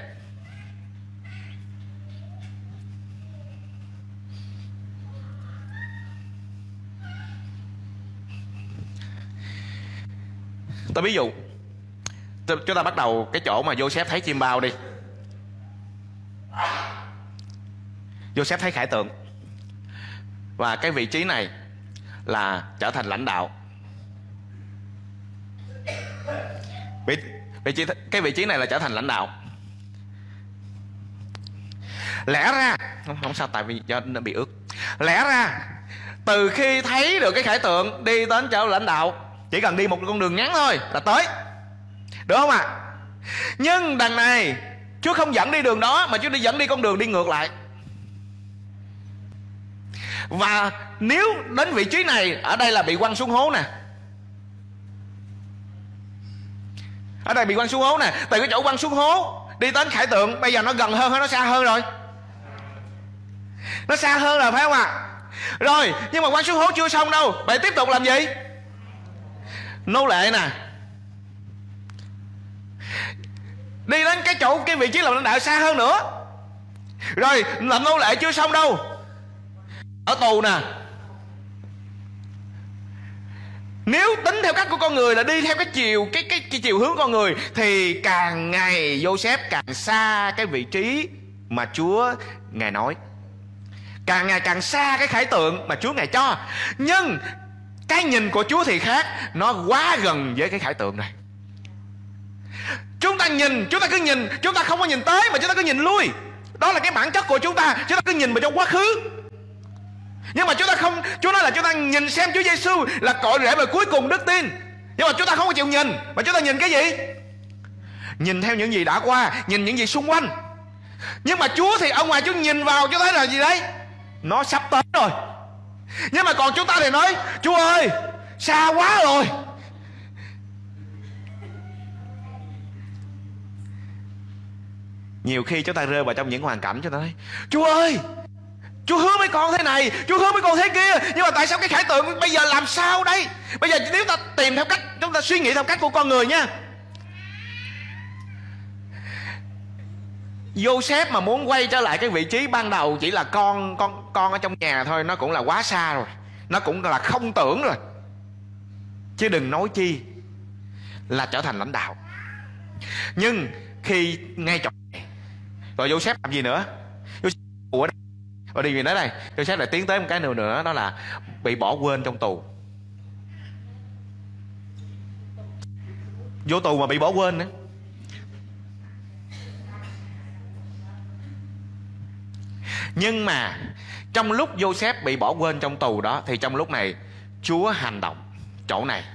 Tôi ví dụ, chúng ta bắt đầu cái chỗ mà Joseph thấy chim bao đi. Joseph thấy khải tượng, và cái vị trí này là trở thành lãnh đạo. Vị, vị trí, cái vị trí này là trở thành lãnh đạo. Lẽ ra không, không sao, tại vì do nó bị ướt. Lẽ ra từ khi thấy được cái khải tượng đi đến chỗ lãnh đạo chỉ cần đi một con đường ngắn thôi là tới, được không ạ? À? Nhưng đằng này Chúa không dẫn đi đường đó, mà Chúa đi dẫn đi con đường đi ngược lại. Và nếu đến vị trí này, ở đây là bị quăng xuống hố nè, ở đây bị quăng xuống hố nè. Từ cái chỗ quăng xuống hố đi đến khải tượng, bây giờ nó gần hơn hay nó xa hơn rồi? Nó xa hơn rồi, phải không ạ? À? Rồi, nhưng mà quăng xuống hố chưa xong đâu. Vậy tiếp tục làm gì? Nô lệ nè, đi đến cái chỗ, cái vị trí làm lãnh đạo xa hơn nữa. Rồi làm nô lệ chưa xong đâu, ở tù nè. Nếu tính theo cách của con người là đi theo cái chiều cái, cái cái chiều hướng con người, thì càng ngày Joseph càng xa cái vị trí mà Chúa Ngài nói, càng ngày càng xa cái khải tượng mà Chúa Ngài cho. Nhưng cái nhìn của Chúa thì khác, nó quá gần với cái khải tượng này. Chúng ta nhìn, chúng ta cứ nhìn, chúng ta không có nhìn tới mà chúng ta cứ nhìn lui. Đó là cái bản chất của chúng ta. Chúng ta cứ nhìn vào trong quá khứ. Nhưng mà chúng ta không, Chúa nói là chúng ta nhìn xem Chúa Giêsu là cội rễ và cuối cùng đức tin. Nhưng mà chúng ta không có chịu nhìn, mà chúng ta nhìn cái gì? Nhìn theo những gì đã qua, nhìn những gì xung quanh. Nhưng mà Chúa thì ở ngoài Chúa nhìn vào, Chúa thấy là gì đấy? Nó sắp tới rồi. Nhưng mà còn chúng ta thì nói, Chúa ơi, xa quá rồi. Nhiều khi chúng ta rơi vào trong những hoàn cảnh chúng ta nói, Chúa ơi, Chúa hứa với con thế này, Chúa hứa với con thế kia, nhưng mà tại sao cái khải tượng bây giờ làm sao đây? Bây giờ nếu ta tìm theo cách, chúng ta suy nghĩ theo cách của con người nha. Joseph mà muốn quay trở lại cái vị trí ban đầu chỉ là con con con ở trong nhà thôi, nó cũng là quá xa rồi, nó cũng là không tưởng rồi, chứ đừng nói chi là trở thành lãnh đạo. Nhưng khi ngay chỗ này, rồi Joseph làm gì nữa? Joseph rồi đi về tới đây, Joseph lại tiến tới một cái nữa nữa, đó là bị bỏ quên trong tù. Vô tù mà bị bỏ quên nữa. Nhưng mà trong lúc Joseph bị bỏ quên trong tù đó, thì trong lúc này Chúa hành động chỗ này.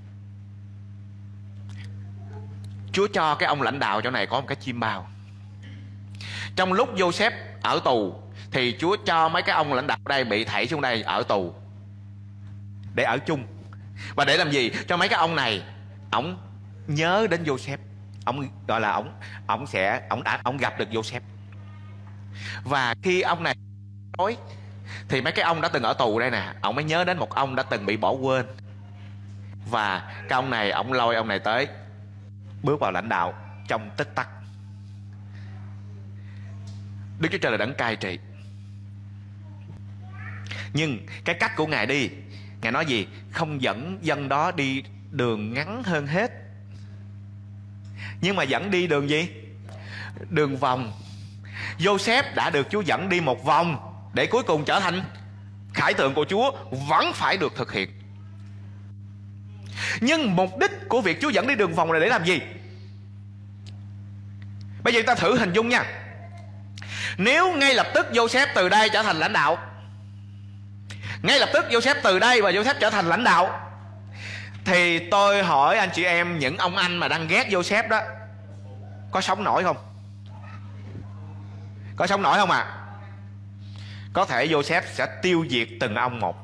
Chúa cho cái ông lãnh đạo chỗ này có một cái chim bao. Trong lúc Joseph ở tù thì Chúa cho mấy cái ông lãnh đạo đây bị thảy xuống đây ở tù để ở chung. Và để làm gì? Cho mấy cái ông này, ổng nhớ đến Joseph, ổng gọi là ổng ổng sẽ ổng đã ổng gặp được Joseph. Và khi ông này nói thì mấy cái ông đã từng ở tù đây nè, ổng mới nhớ đến một ông đã từng bị bỏ quên. Và cái ông này, ổng lôi ông này tới, bước vào lãnh đạo trong tích tắc. Đức Chúa Trời là đấng cai trị. Nhưng cái cách của Ngài đi, Ngài nói gì? Không dẫn dân đó đi đường ngắn hơn hết, nhưng mà dẫn đi đường gì? Đường vòng. Joseph đã được Chúa dẫn đi một vòng để cuối cùng trở thành khải tượng của Chúa, vẫn phải được thực hiện. Nhưng mục đích của việc Chúa dẫn đi đường vòng là để làm gì? Bây giờ ta thử hình dung nha. Nếu ngay lập tức Joseph từ đây trở thành lãnh đạo, ngay lập tức Joseph từ đây và Joseph trở thành lãnh đạo, thì tôi hỏi anh chị em, những ông anh mà đang ghét Joseph đó có sống nổi không? Có sống nổi không ạ? À? Có thể Joseph sẽ tiêu diệt từng ông một.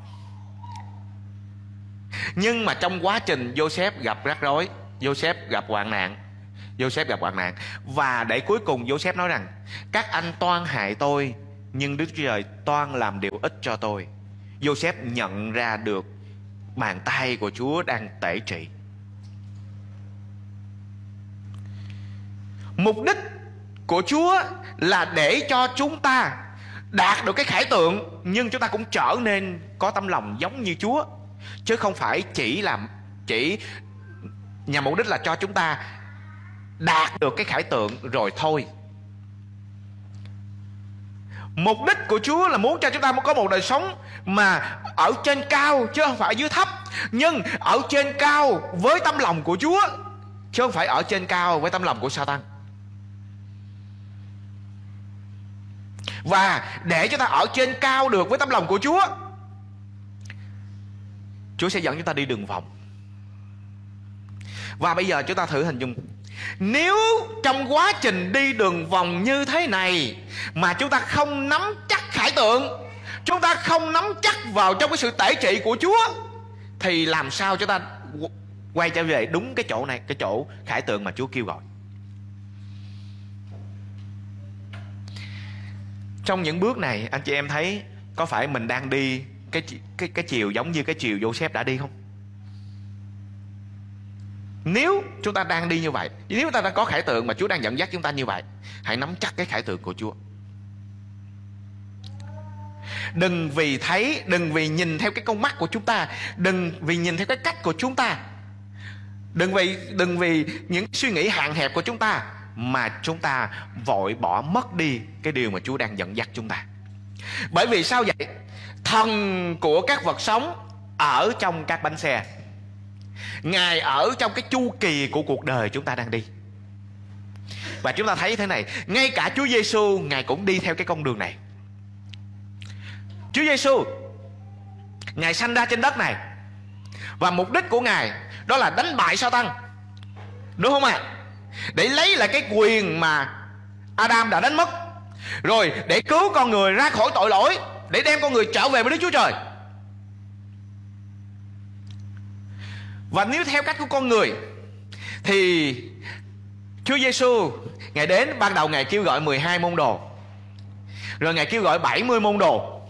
Nhưng mà trong quá trình Joseph gặp rắc rối, Joseph gặp hoạn nạn, Joseph gặp hoạn nạn, và để cuối cùng Joseph nói rằng các anh toan hại tôi, nhưng Đức Chúa Trời toan làm điều ích cho tôi. Joseph nhận ra được bàn tay của Chúa đang tể trị. Mục đích của Chúa là để cho chúng ta đạt được cái khải tượng, nhưng chúng ta cũng trở nên có tấm lòng giống như Chúa, chứ không phải chỉ làm chỉ nhằm mục đích là cho chúng ta đạt được cái khải tượng rồi thôi. Mục đích của Chúa là muốn cho chúng ta có một đời sống mà ở trên cao chứ không phải ở dưới thấp, nhưng ở trên cao với tấm lòng của Chúa, chứ không phải ở trên cao với tấm lòng của Sa-tan. Và để chúng ta ở trên cao được với tấm lòng của Chúa, Chúa sẽ dẫn chúng ta đi đường vòng. Và bây giờ chúng ta thử hình dung, nếu trong quá trình đi đường vòng như thế này mà chúng ta không nắm chắc khải tượng, chúng ta không nắm chắc vào trong cái sự tể trị của Chúa, thì làm sao chúng ta quay trở về đúng cái chỗ này, cái chỗ khải tượng mà Chúa kêu gọi. Trong những bước này, anh chị em thấy có phải mình đang đi cái cái cái chiều giống như cái chiều Joseph đã đi không? Nếu chúng ta đang đi như vậy, nếu chúng ta đang có khải tượng mà Chúa đang dẫn dắt chúng ta như vậy, hãy nắm chắc cái khải tượng của Chúa. Đừng vì thấy, đừng vì nhìn theo cái con mắt của chúng ta, đừng vì nhìn theo cái cách của chúng ta, đừng vì đừng vì những suy nghĩ hạn hẹp của chúng ta mà chúng ta vội bỏ mất đi cái điều mà Chúa đang dẫn dắt chúng ta. Bởi vì sao vậy? Thần của các vật sống ở trong các bánh xe, Ngài ở trong cái chu kỳ của cuộc đời chúng ta đang đi. Và chúng ta thấy thế này, ngay cả Chúa Giêsu Ngài cũng đi theo cái con đường này. Chúa Giêsu Ngài sanh ra trên đất này, và mục đích của Ngài đó là đánh bại Sa-tan, đúng không ạ? À? Để lấy lại cái quyền mà Adam đã đánh mất, rồi để cứu con người ra khỏi tội lỗi, để đem con người trở về với Đức Chúa Trời. Và nếu theo cách của con người thì Chúa Giêsu Ngài đến, ban đầu Ngài kêu gọi mười hai môn đồ, rồi Ngài kêu gọi bảy mươi môn đồ,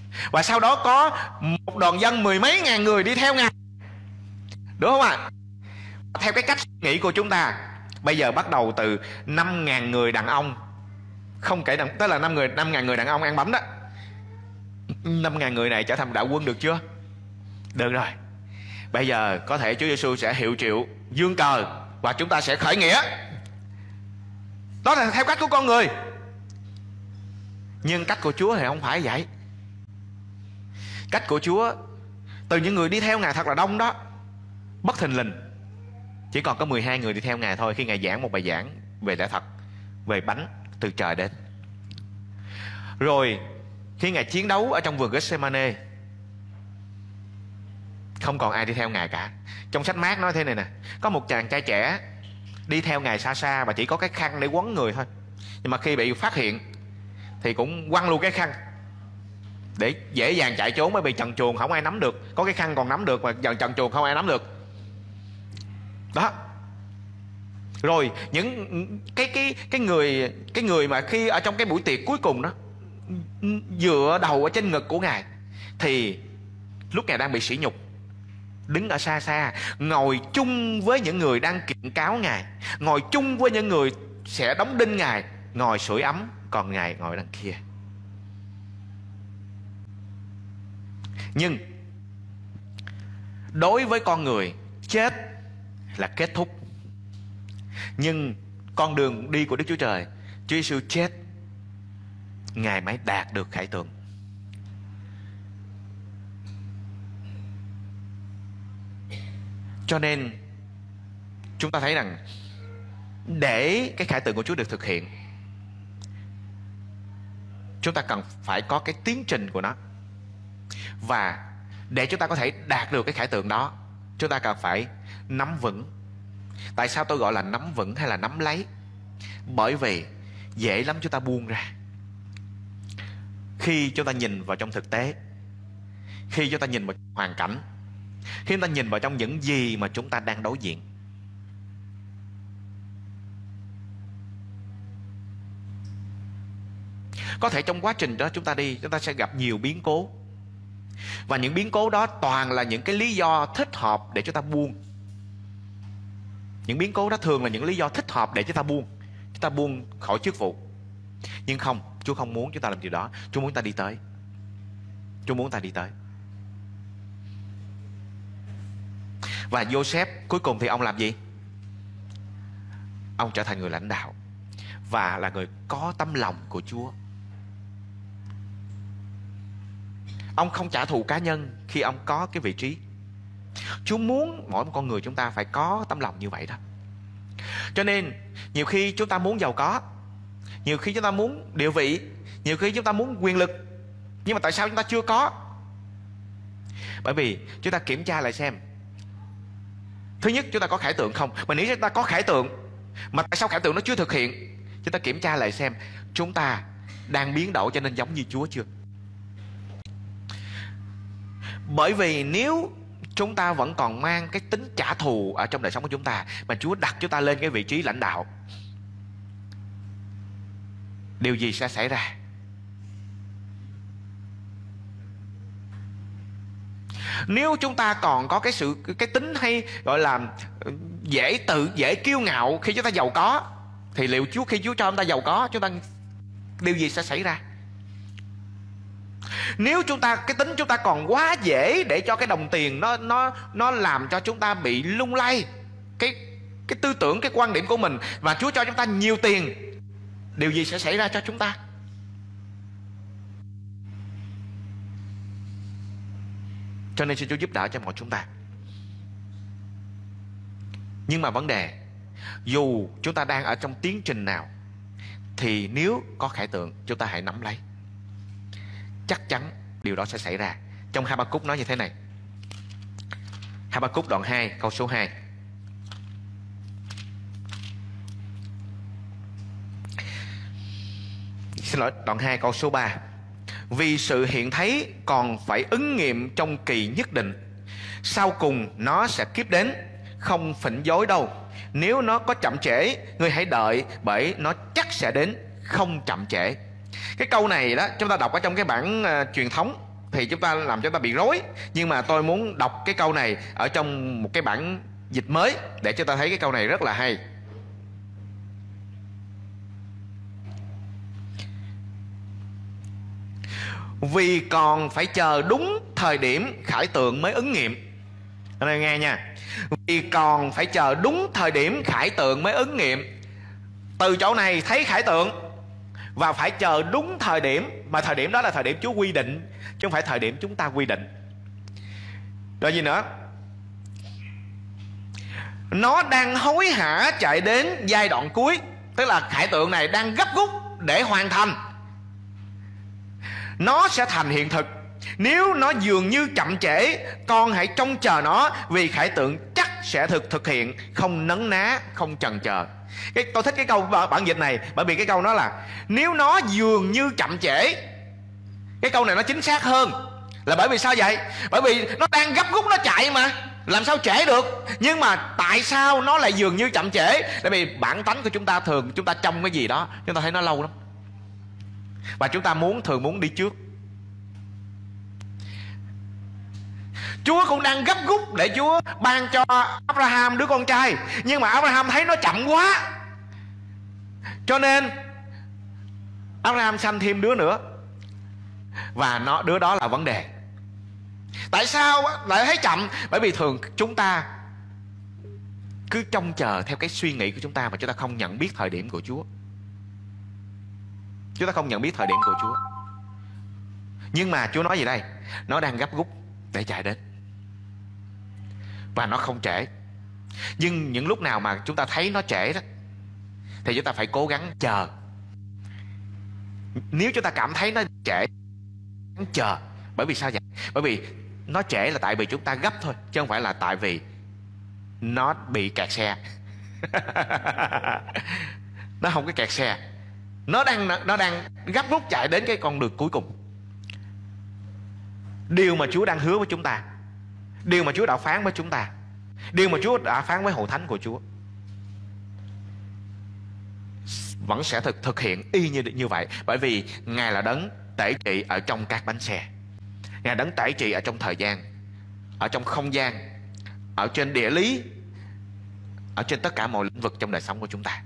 Và sau đó có một đoàn dân mười mấy ngàn người đi theo Ngài, đúng không ạ? Theo cái cách suy nghĩ của chúng ta, bây giờ bắt đầu từ năm ngàn người đàn ông, không kể đàn, tức là năm người năm ngàn người đàn ông ăn bánh đó, năm ngàn người này trở thành đạo quân được chưa? Được rồi. Bây giờ có thể Chúa Giêsu sẽ hiệu triệu dương cờ và chúng ta sẽ khởi nghĩa. Đó là theo cách của con người. Nhưng cách của Chúa thì không phải vậy. Cách của Chúa, từ những người đi theo Ngài thật là đông đó, bất thình lình chỉ còn có mười hai người đi theo Ngài thôi, khi Ngài giảng một bài giảng về lẽ thật, về bánh từ trời đến. Rồi khi Ngài chiến đấu ở trong vườn Gethsemane, không còn ai đi theo Ngài cả. Trong sách Mác nói thế này nè: có một chàng trai trẻ đi theo Ngài xa xa và chỉ có cái khăn để quấn người thôi, nhưng mà khi bị phát hiện thì cũng quăng luôn cái khăn để dễ dàng chạy trốn, bởi vì trần truồng không ai nắm được. Có cái khăn còn nắm được mà trần trần truồng không ai nắm được. Đó. Rồi những cái cái cái người cái người mà khi ở trong cái buổi tiệc cuối cùng đó, dựa đầu ở trên ngực của Ngài, thì lúc Ngài đang bị sỉ nhục, đứng ở xa xa, ngồi chung với những người đang kiện cáo Ngài, ngồi chung với những người sẽ đóng đinh Ngài, ngồi sưởi ấm, còn Ngài ngồi đằng kia. Nhưng đối với con người, chết là kết thúc. Nhưng con đường đi của Đức Chúa Trời, Chúa Giêsu chết, Ngài mới đạt được khải tượng. Cho nên chúng ta thấy rằng để cái khải tượng của Chúa được thực hiện, chúng ta cần phải có cái tiến trình của nó. Và để chúng ta có thể đạt được cái khải tượng đó, chúng ta cần phải nắm vững. Tại sao tôi gọi là nắm vững hay là nắm lấy? Bởi vì dễ lắm chúng ta buông ra. Khi chúng ta nhìn vào trong thực tế, khi chúng ta nhìn vào hoàn cảnh, khi chúng ta nhìn vào trong những gì mà chúng ta đang đối diện, có thể trong quá trình đó chúng ta đi, chúng ta sẽ gặp nhiều biến cố. Và những biến cố đó toàn là những cái lý do thích hợp để chúng ta buông. Những biến cố đó thường là những lý do thích hợp để chúng ta buông. Chúng ta buông khỏi chức vụ. Nhưng không, Chúa không muốn chúng ta làm điều đó. Chúa muốn ta đi tới. Chúa muốn ta đi tới. Và Joseph cuối cùng thì ông làm gì? Ông trở thành người lãnh đạo và là người có tấm lòng của Chúa. Ông không trả thù cá nhân khi ông có cái vị trí. Chúa muốn mỗi một con người chúng ta phải có tấm lòng như vậy đó. Cho nên nhiều khi chúng ta muốn giàu có, nhiều khi chúng ta muốn địa vị, nhiều khi chúng ta muốn quyền lực, nhưng mà tại sao chúng ta chưa có? Bởi vì chúng ta kiểm tra lại xem, thứ nhất, chúng ta có khải tượng không? Mà nếu chúng ta có khải tượng mà tại sao khải tượng nó chưa thực hiện, chúng ta kiểm tra lại xem chúng ta đang biến đổi cho nên giống như Chúa chưa. Bởi vì nếu chúng ta vẫn còn mang cái tính trả thù ở trong đời sống của chúng ta, mà Chúa đặt chúng ta lên cái vị trí lãnh đạo, điều gì sẽ xảy ra? Nếu chúng ta còn có cái sự cái tính hay gọi là dễ tự dễ kiêu ngạo khi chúng ta giàu có, thì liệu Chúa khi Chúa cho chúng ta giàu có, chúng ta điều gì sẽ xảy ra? Nếu chúng ta cái tính chúng ta còn quá dễ để cho cái đồng tiền nó nó nó làm cho chúng ta bị lung lay cái cái tư tưởng, cái quan điểm của mình, và Chúa cho chúng ta nhiều tiền, điều gì sẽ xảy ra cho chúng ta? Cho nên xin Chúa giúp đỡ cho mọi chúng ta. Nhưng mà vấn đề, dù chúng ta đang ở trong tiến trình nào, thì nếu có khải tượng, chúng ta hãy nắm lấy. Chắc chắn điều đó sẽ xảy ra. Trong Ha-ba-cúc nói như thế này. Ha-ba-cúc đoạn hai câu số hai. Xin lỗi, đoạn hai câu số ba. Vì sự hiện thấy còn phải ứng nghiệm trong kỳ nhất định, sau cùng nó sẽ kiếp đến, không phỉnh dối đâu. Nếu nó có chậm trễ, ngươi hãy đợi, bởi nó chắc sẽ đến, không chậm trễ. Cái câu này đó chúng ta đọc ở trong cái bản uh, truyền thống, thì chúng ta làm cho chúng ta bị rối. Nhưng mà tôi muốn đọc cái câu này ở trong một cái bản dịch mới để cho ta thấy cái câu này rất là hay. Vì còn phải chờ đúng thời điểm khải tượng mới ứng nghiệm. Ở đây nghe nha. Vì còn phải chờ đúng thời điểm khải tượng mới ứng nghiệm. Từ chỗ này thấy khải tượng và phải chờ đúng thời điểm, mà thời điểm đó là thời điểm Chúa quy định, chứ không phải thời điểm chúng ta quy định. Rồi gì nữa? Nó đang hối hả chạy đến giai đoạn cuối, tức là khải tượng này đang gấp rút để hoàn thành. Nó sẽ thành hiện thực. Nếu nó dường như chậm trễ, con hãy trông chờ nó, vì khải tượng chắc sẽ thực thực hiện, không nấn ná, không chần chờ. Cái, tôi thích cái câu bản dịch này, bởi vì cái câu nó là nếu nó dường như chậm trễ. Cái câu này nó chính xác hơn. Là bởi vì sao vậy? Bởi vì nó đang gấp rút nó chạy mà, làm sao trễ được. Nhưng mà tại sao nó lại dường như chậm trễ? Tại vì bản tánh của chúng ta thường, chúng ta trông cái gì đó chúng ta thấy nó lâu lắm, và chúng ta muốn thường muốn đi trước. Chúa cũng đang gấp rút để Chúa ban cho Abraham đứa con trai, nhưng mà Abraham thấy nó chậm quá, cho nên Abraham sanh thêm đứa nữa, và nó đứa đó là vấn đề. Tại sao lại thấy chậm? Bởi vì thường chúng ta cứ trông chờ theo cái suy nghĩ của chúng ta, mà chúng ta không nhận biết thời điểm của Chúa. Chúng ta không nhận biết thời điểm của Chúa. Nhưng mà Chúa nói gì đây? Nó đang gấp rút để chạy đến, và nó không trễ. Nhưng những lúc nào mà chúng ta thấy nó trễ đó, thì chúng ta phải cố gắng chờ. Nếu chúng ta cảm thấy nó trễ, chờ. Bởi vì sao vậy? Bởi vì nó trễ là tại vì chúng ta gấp thôi, chứ không phải là tại vì nó bị kẹt xe. Nó không có kẹt xe. Nó đang, nó đang gấp rút chạy đến cái con đường cuối cùng. Điều mà Chúa đang hứa với chúng ta, điều mà Chúa đã phán với chúng ta, điều mà Chúa đã phán với hội thánh của Chúa, vẫn sẽ thực, thực hiện y như, như vậy. Bởi vì Ngài là đấng tể trị ở trong các bánh xe. Ngài đấng tể trị ở trong thời gian, ở trong không gian, ở trên địa lý, ở trên tất cả mọi lĩnh vực trong đời sống của chúng ta.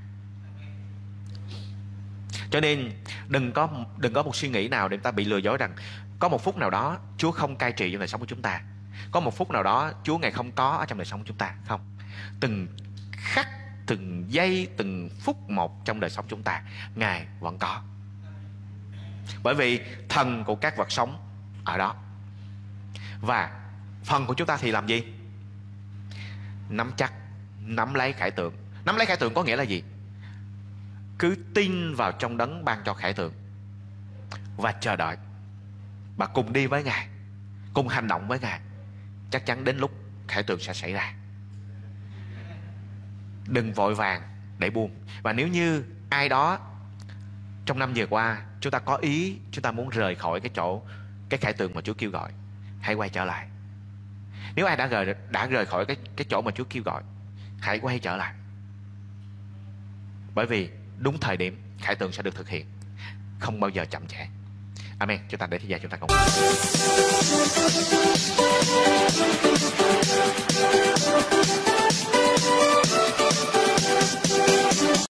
Cho nên đừng có, đừng có một suy nghĩ nào để ta bị lừa dối rằng có một phút nào đó Chúa không cai trị trong đời sống của chúng ta, có một phút nào đó Chúa Ngài không có ở trong đời sống của chúng ta. Không. Từng khắc, từng giây, từng phút một trong đời sống chúng ta, Ngài vẫn có. Bởi vì thần của các vật sống ở đó. Và phần của chúng ta thì làm gì? Nắm chắc, nắm lấy khải tượng. Nắm lấy khải tượng có nghĩa là gì? Cứ tin vào trong đấng ban cho khải tượng và chờ đợi, và cùng đi với Ngài, cùng hành động với Ngài. Chắc chắn đến lúc khải tượng sẽ xảy ra. Đừng vội vàng để buông. Và nếu như ai đó trong năm vừa qua chúng ta có ý, chúng ta muốn rời khỏi cái chỗ, cái khải tượng mà Chúa kêu gọi, hãy quay trở lại. Nếu ai đã rời, đã rời khỏi cái, cái chỗ mà Chúa kêu gọi, hãy quay trở lại. Bởi vì đúng thời điểm khải tượng sẽ được thực hiện, không bao giờ chậm trễ. Amen. Chúng ta để thì giờ chúng ta cùng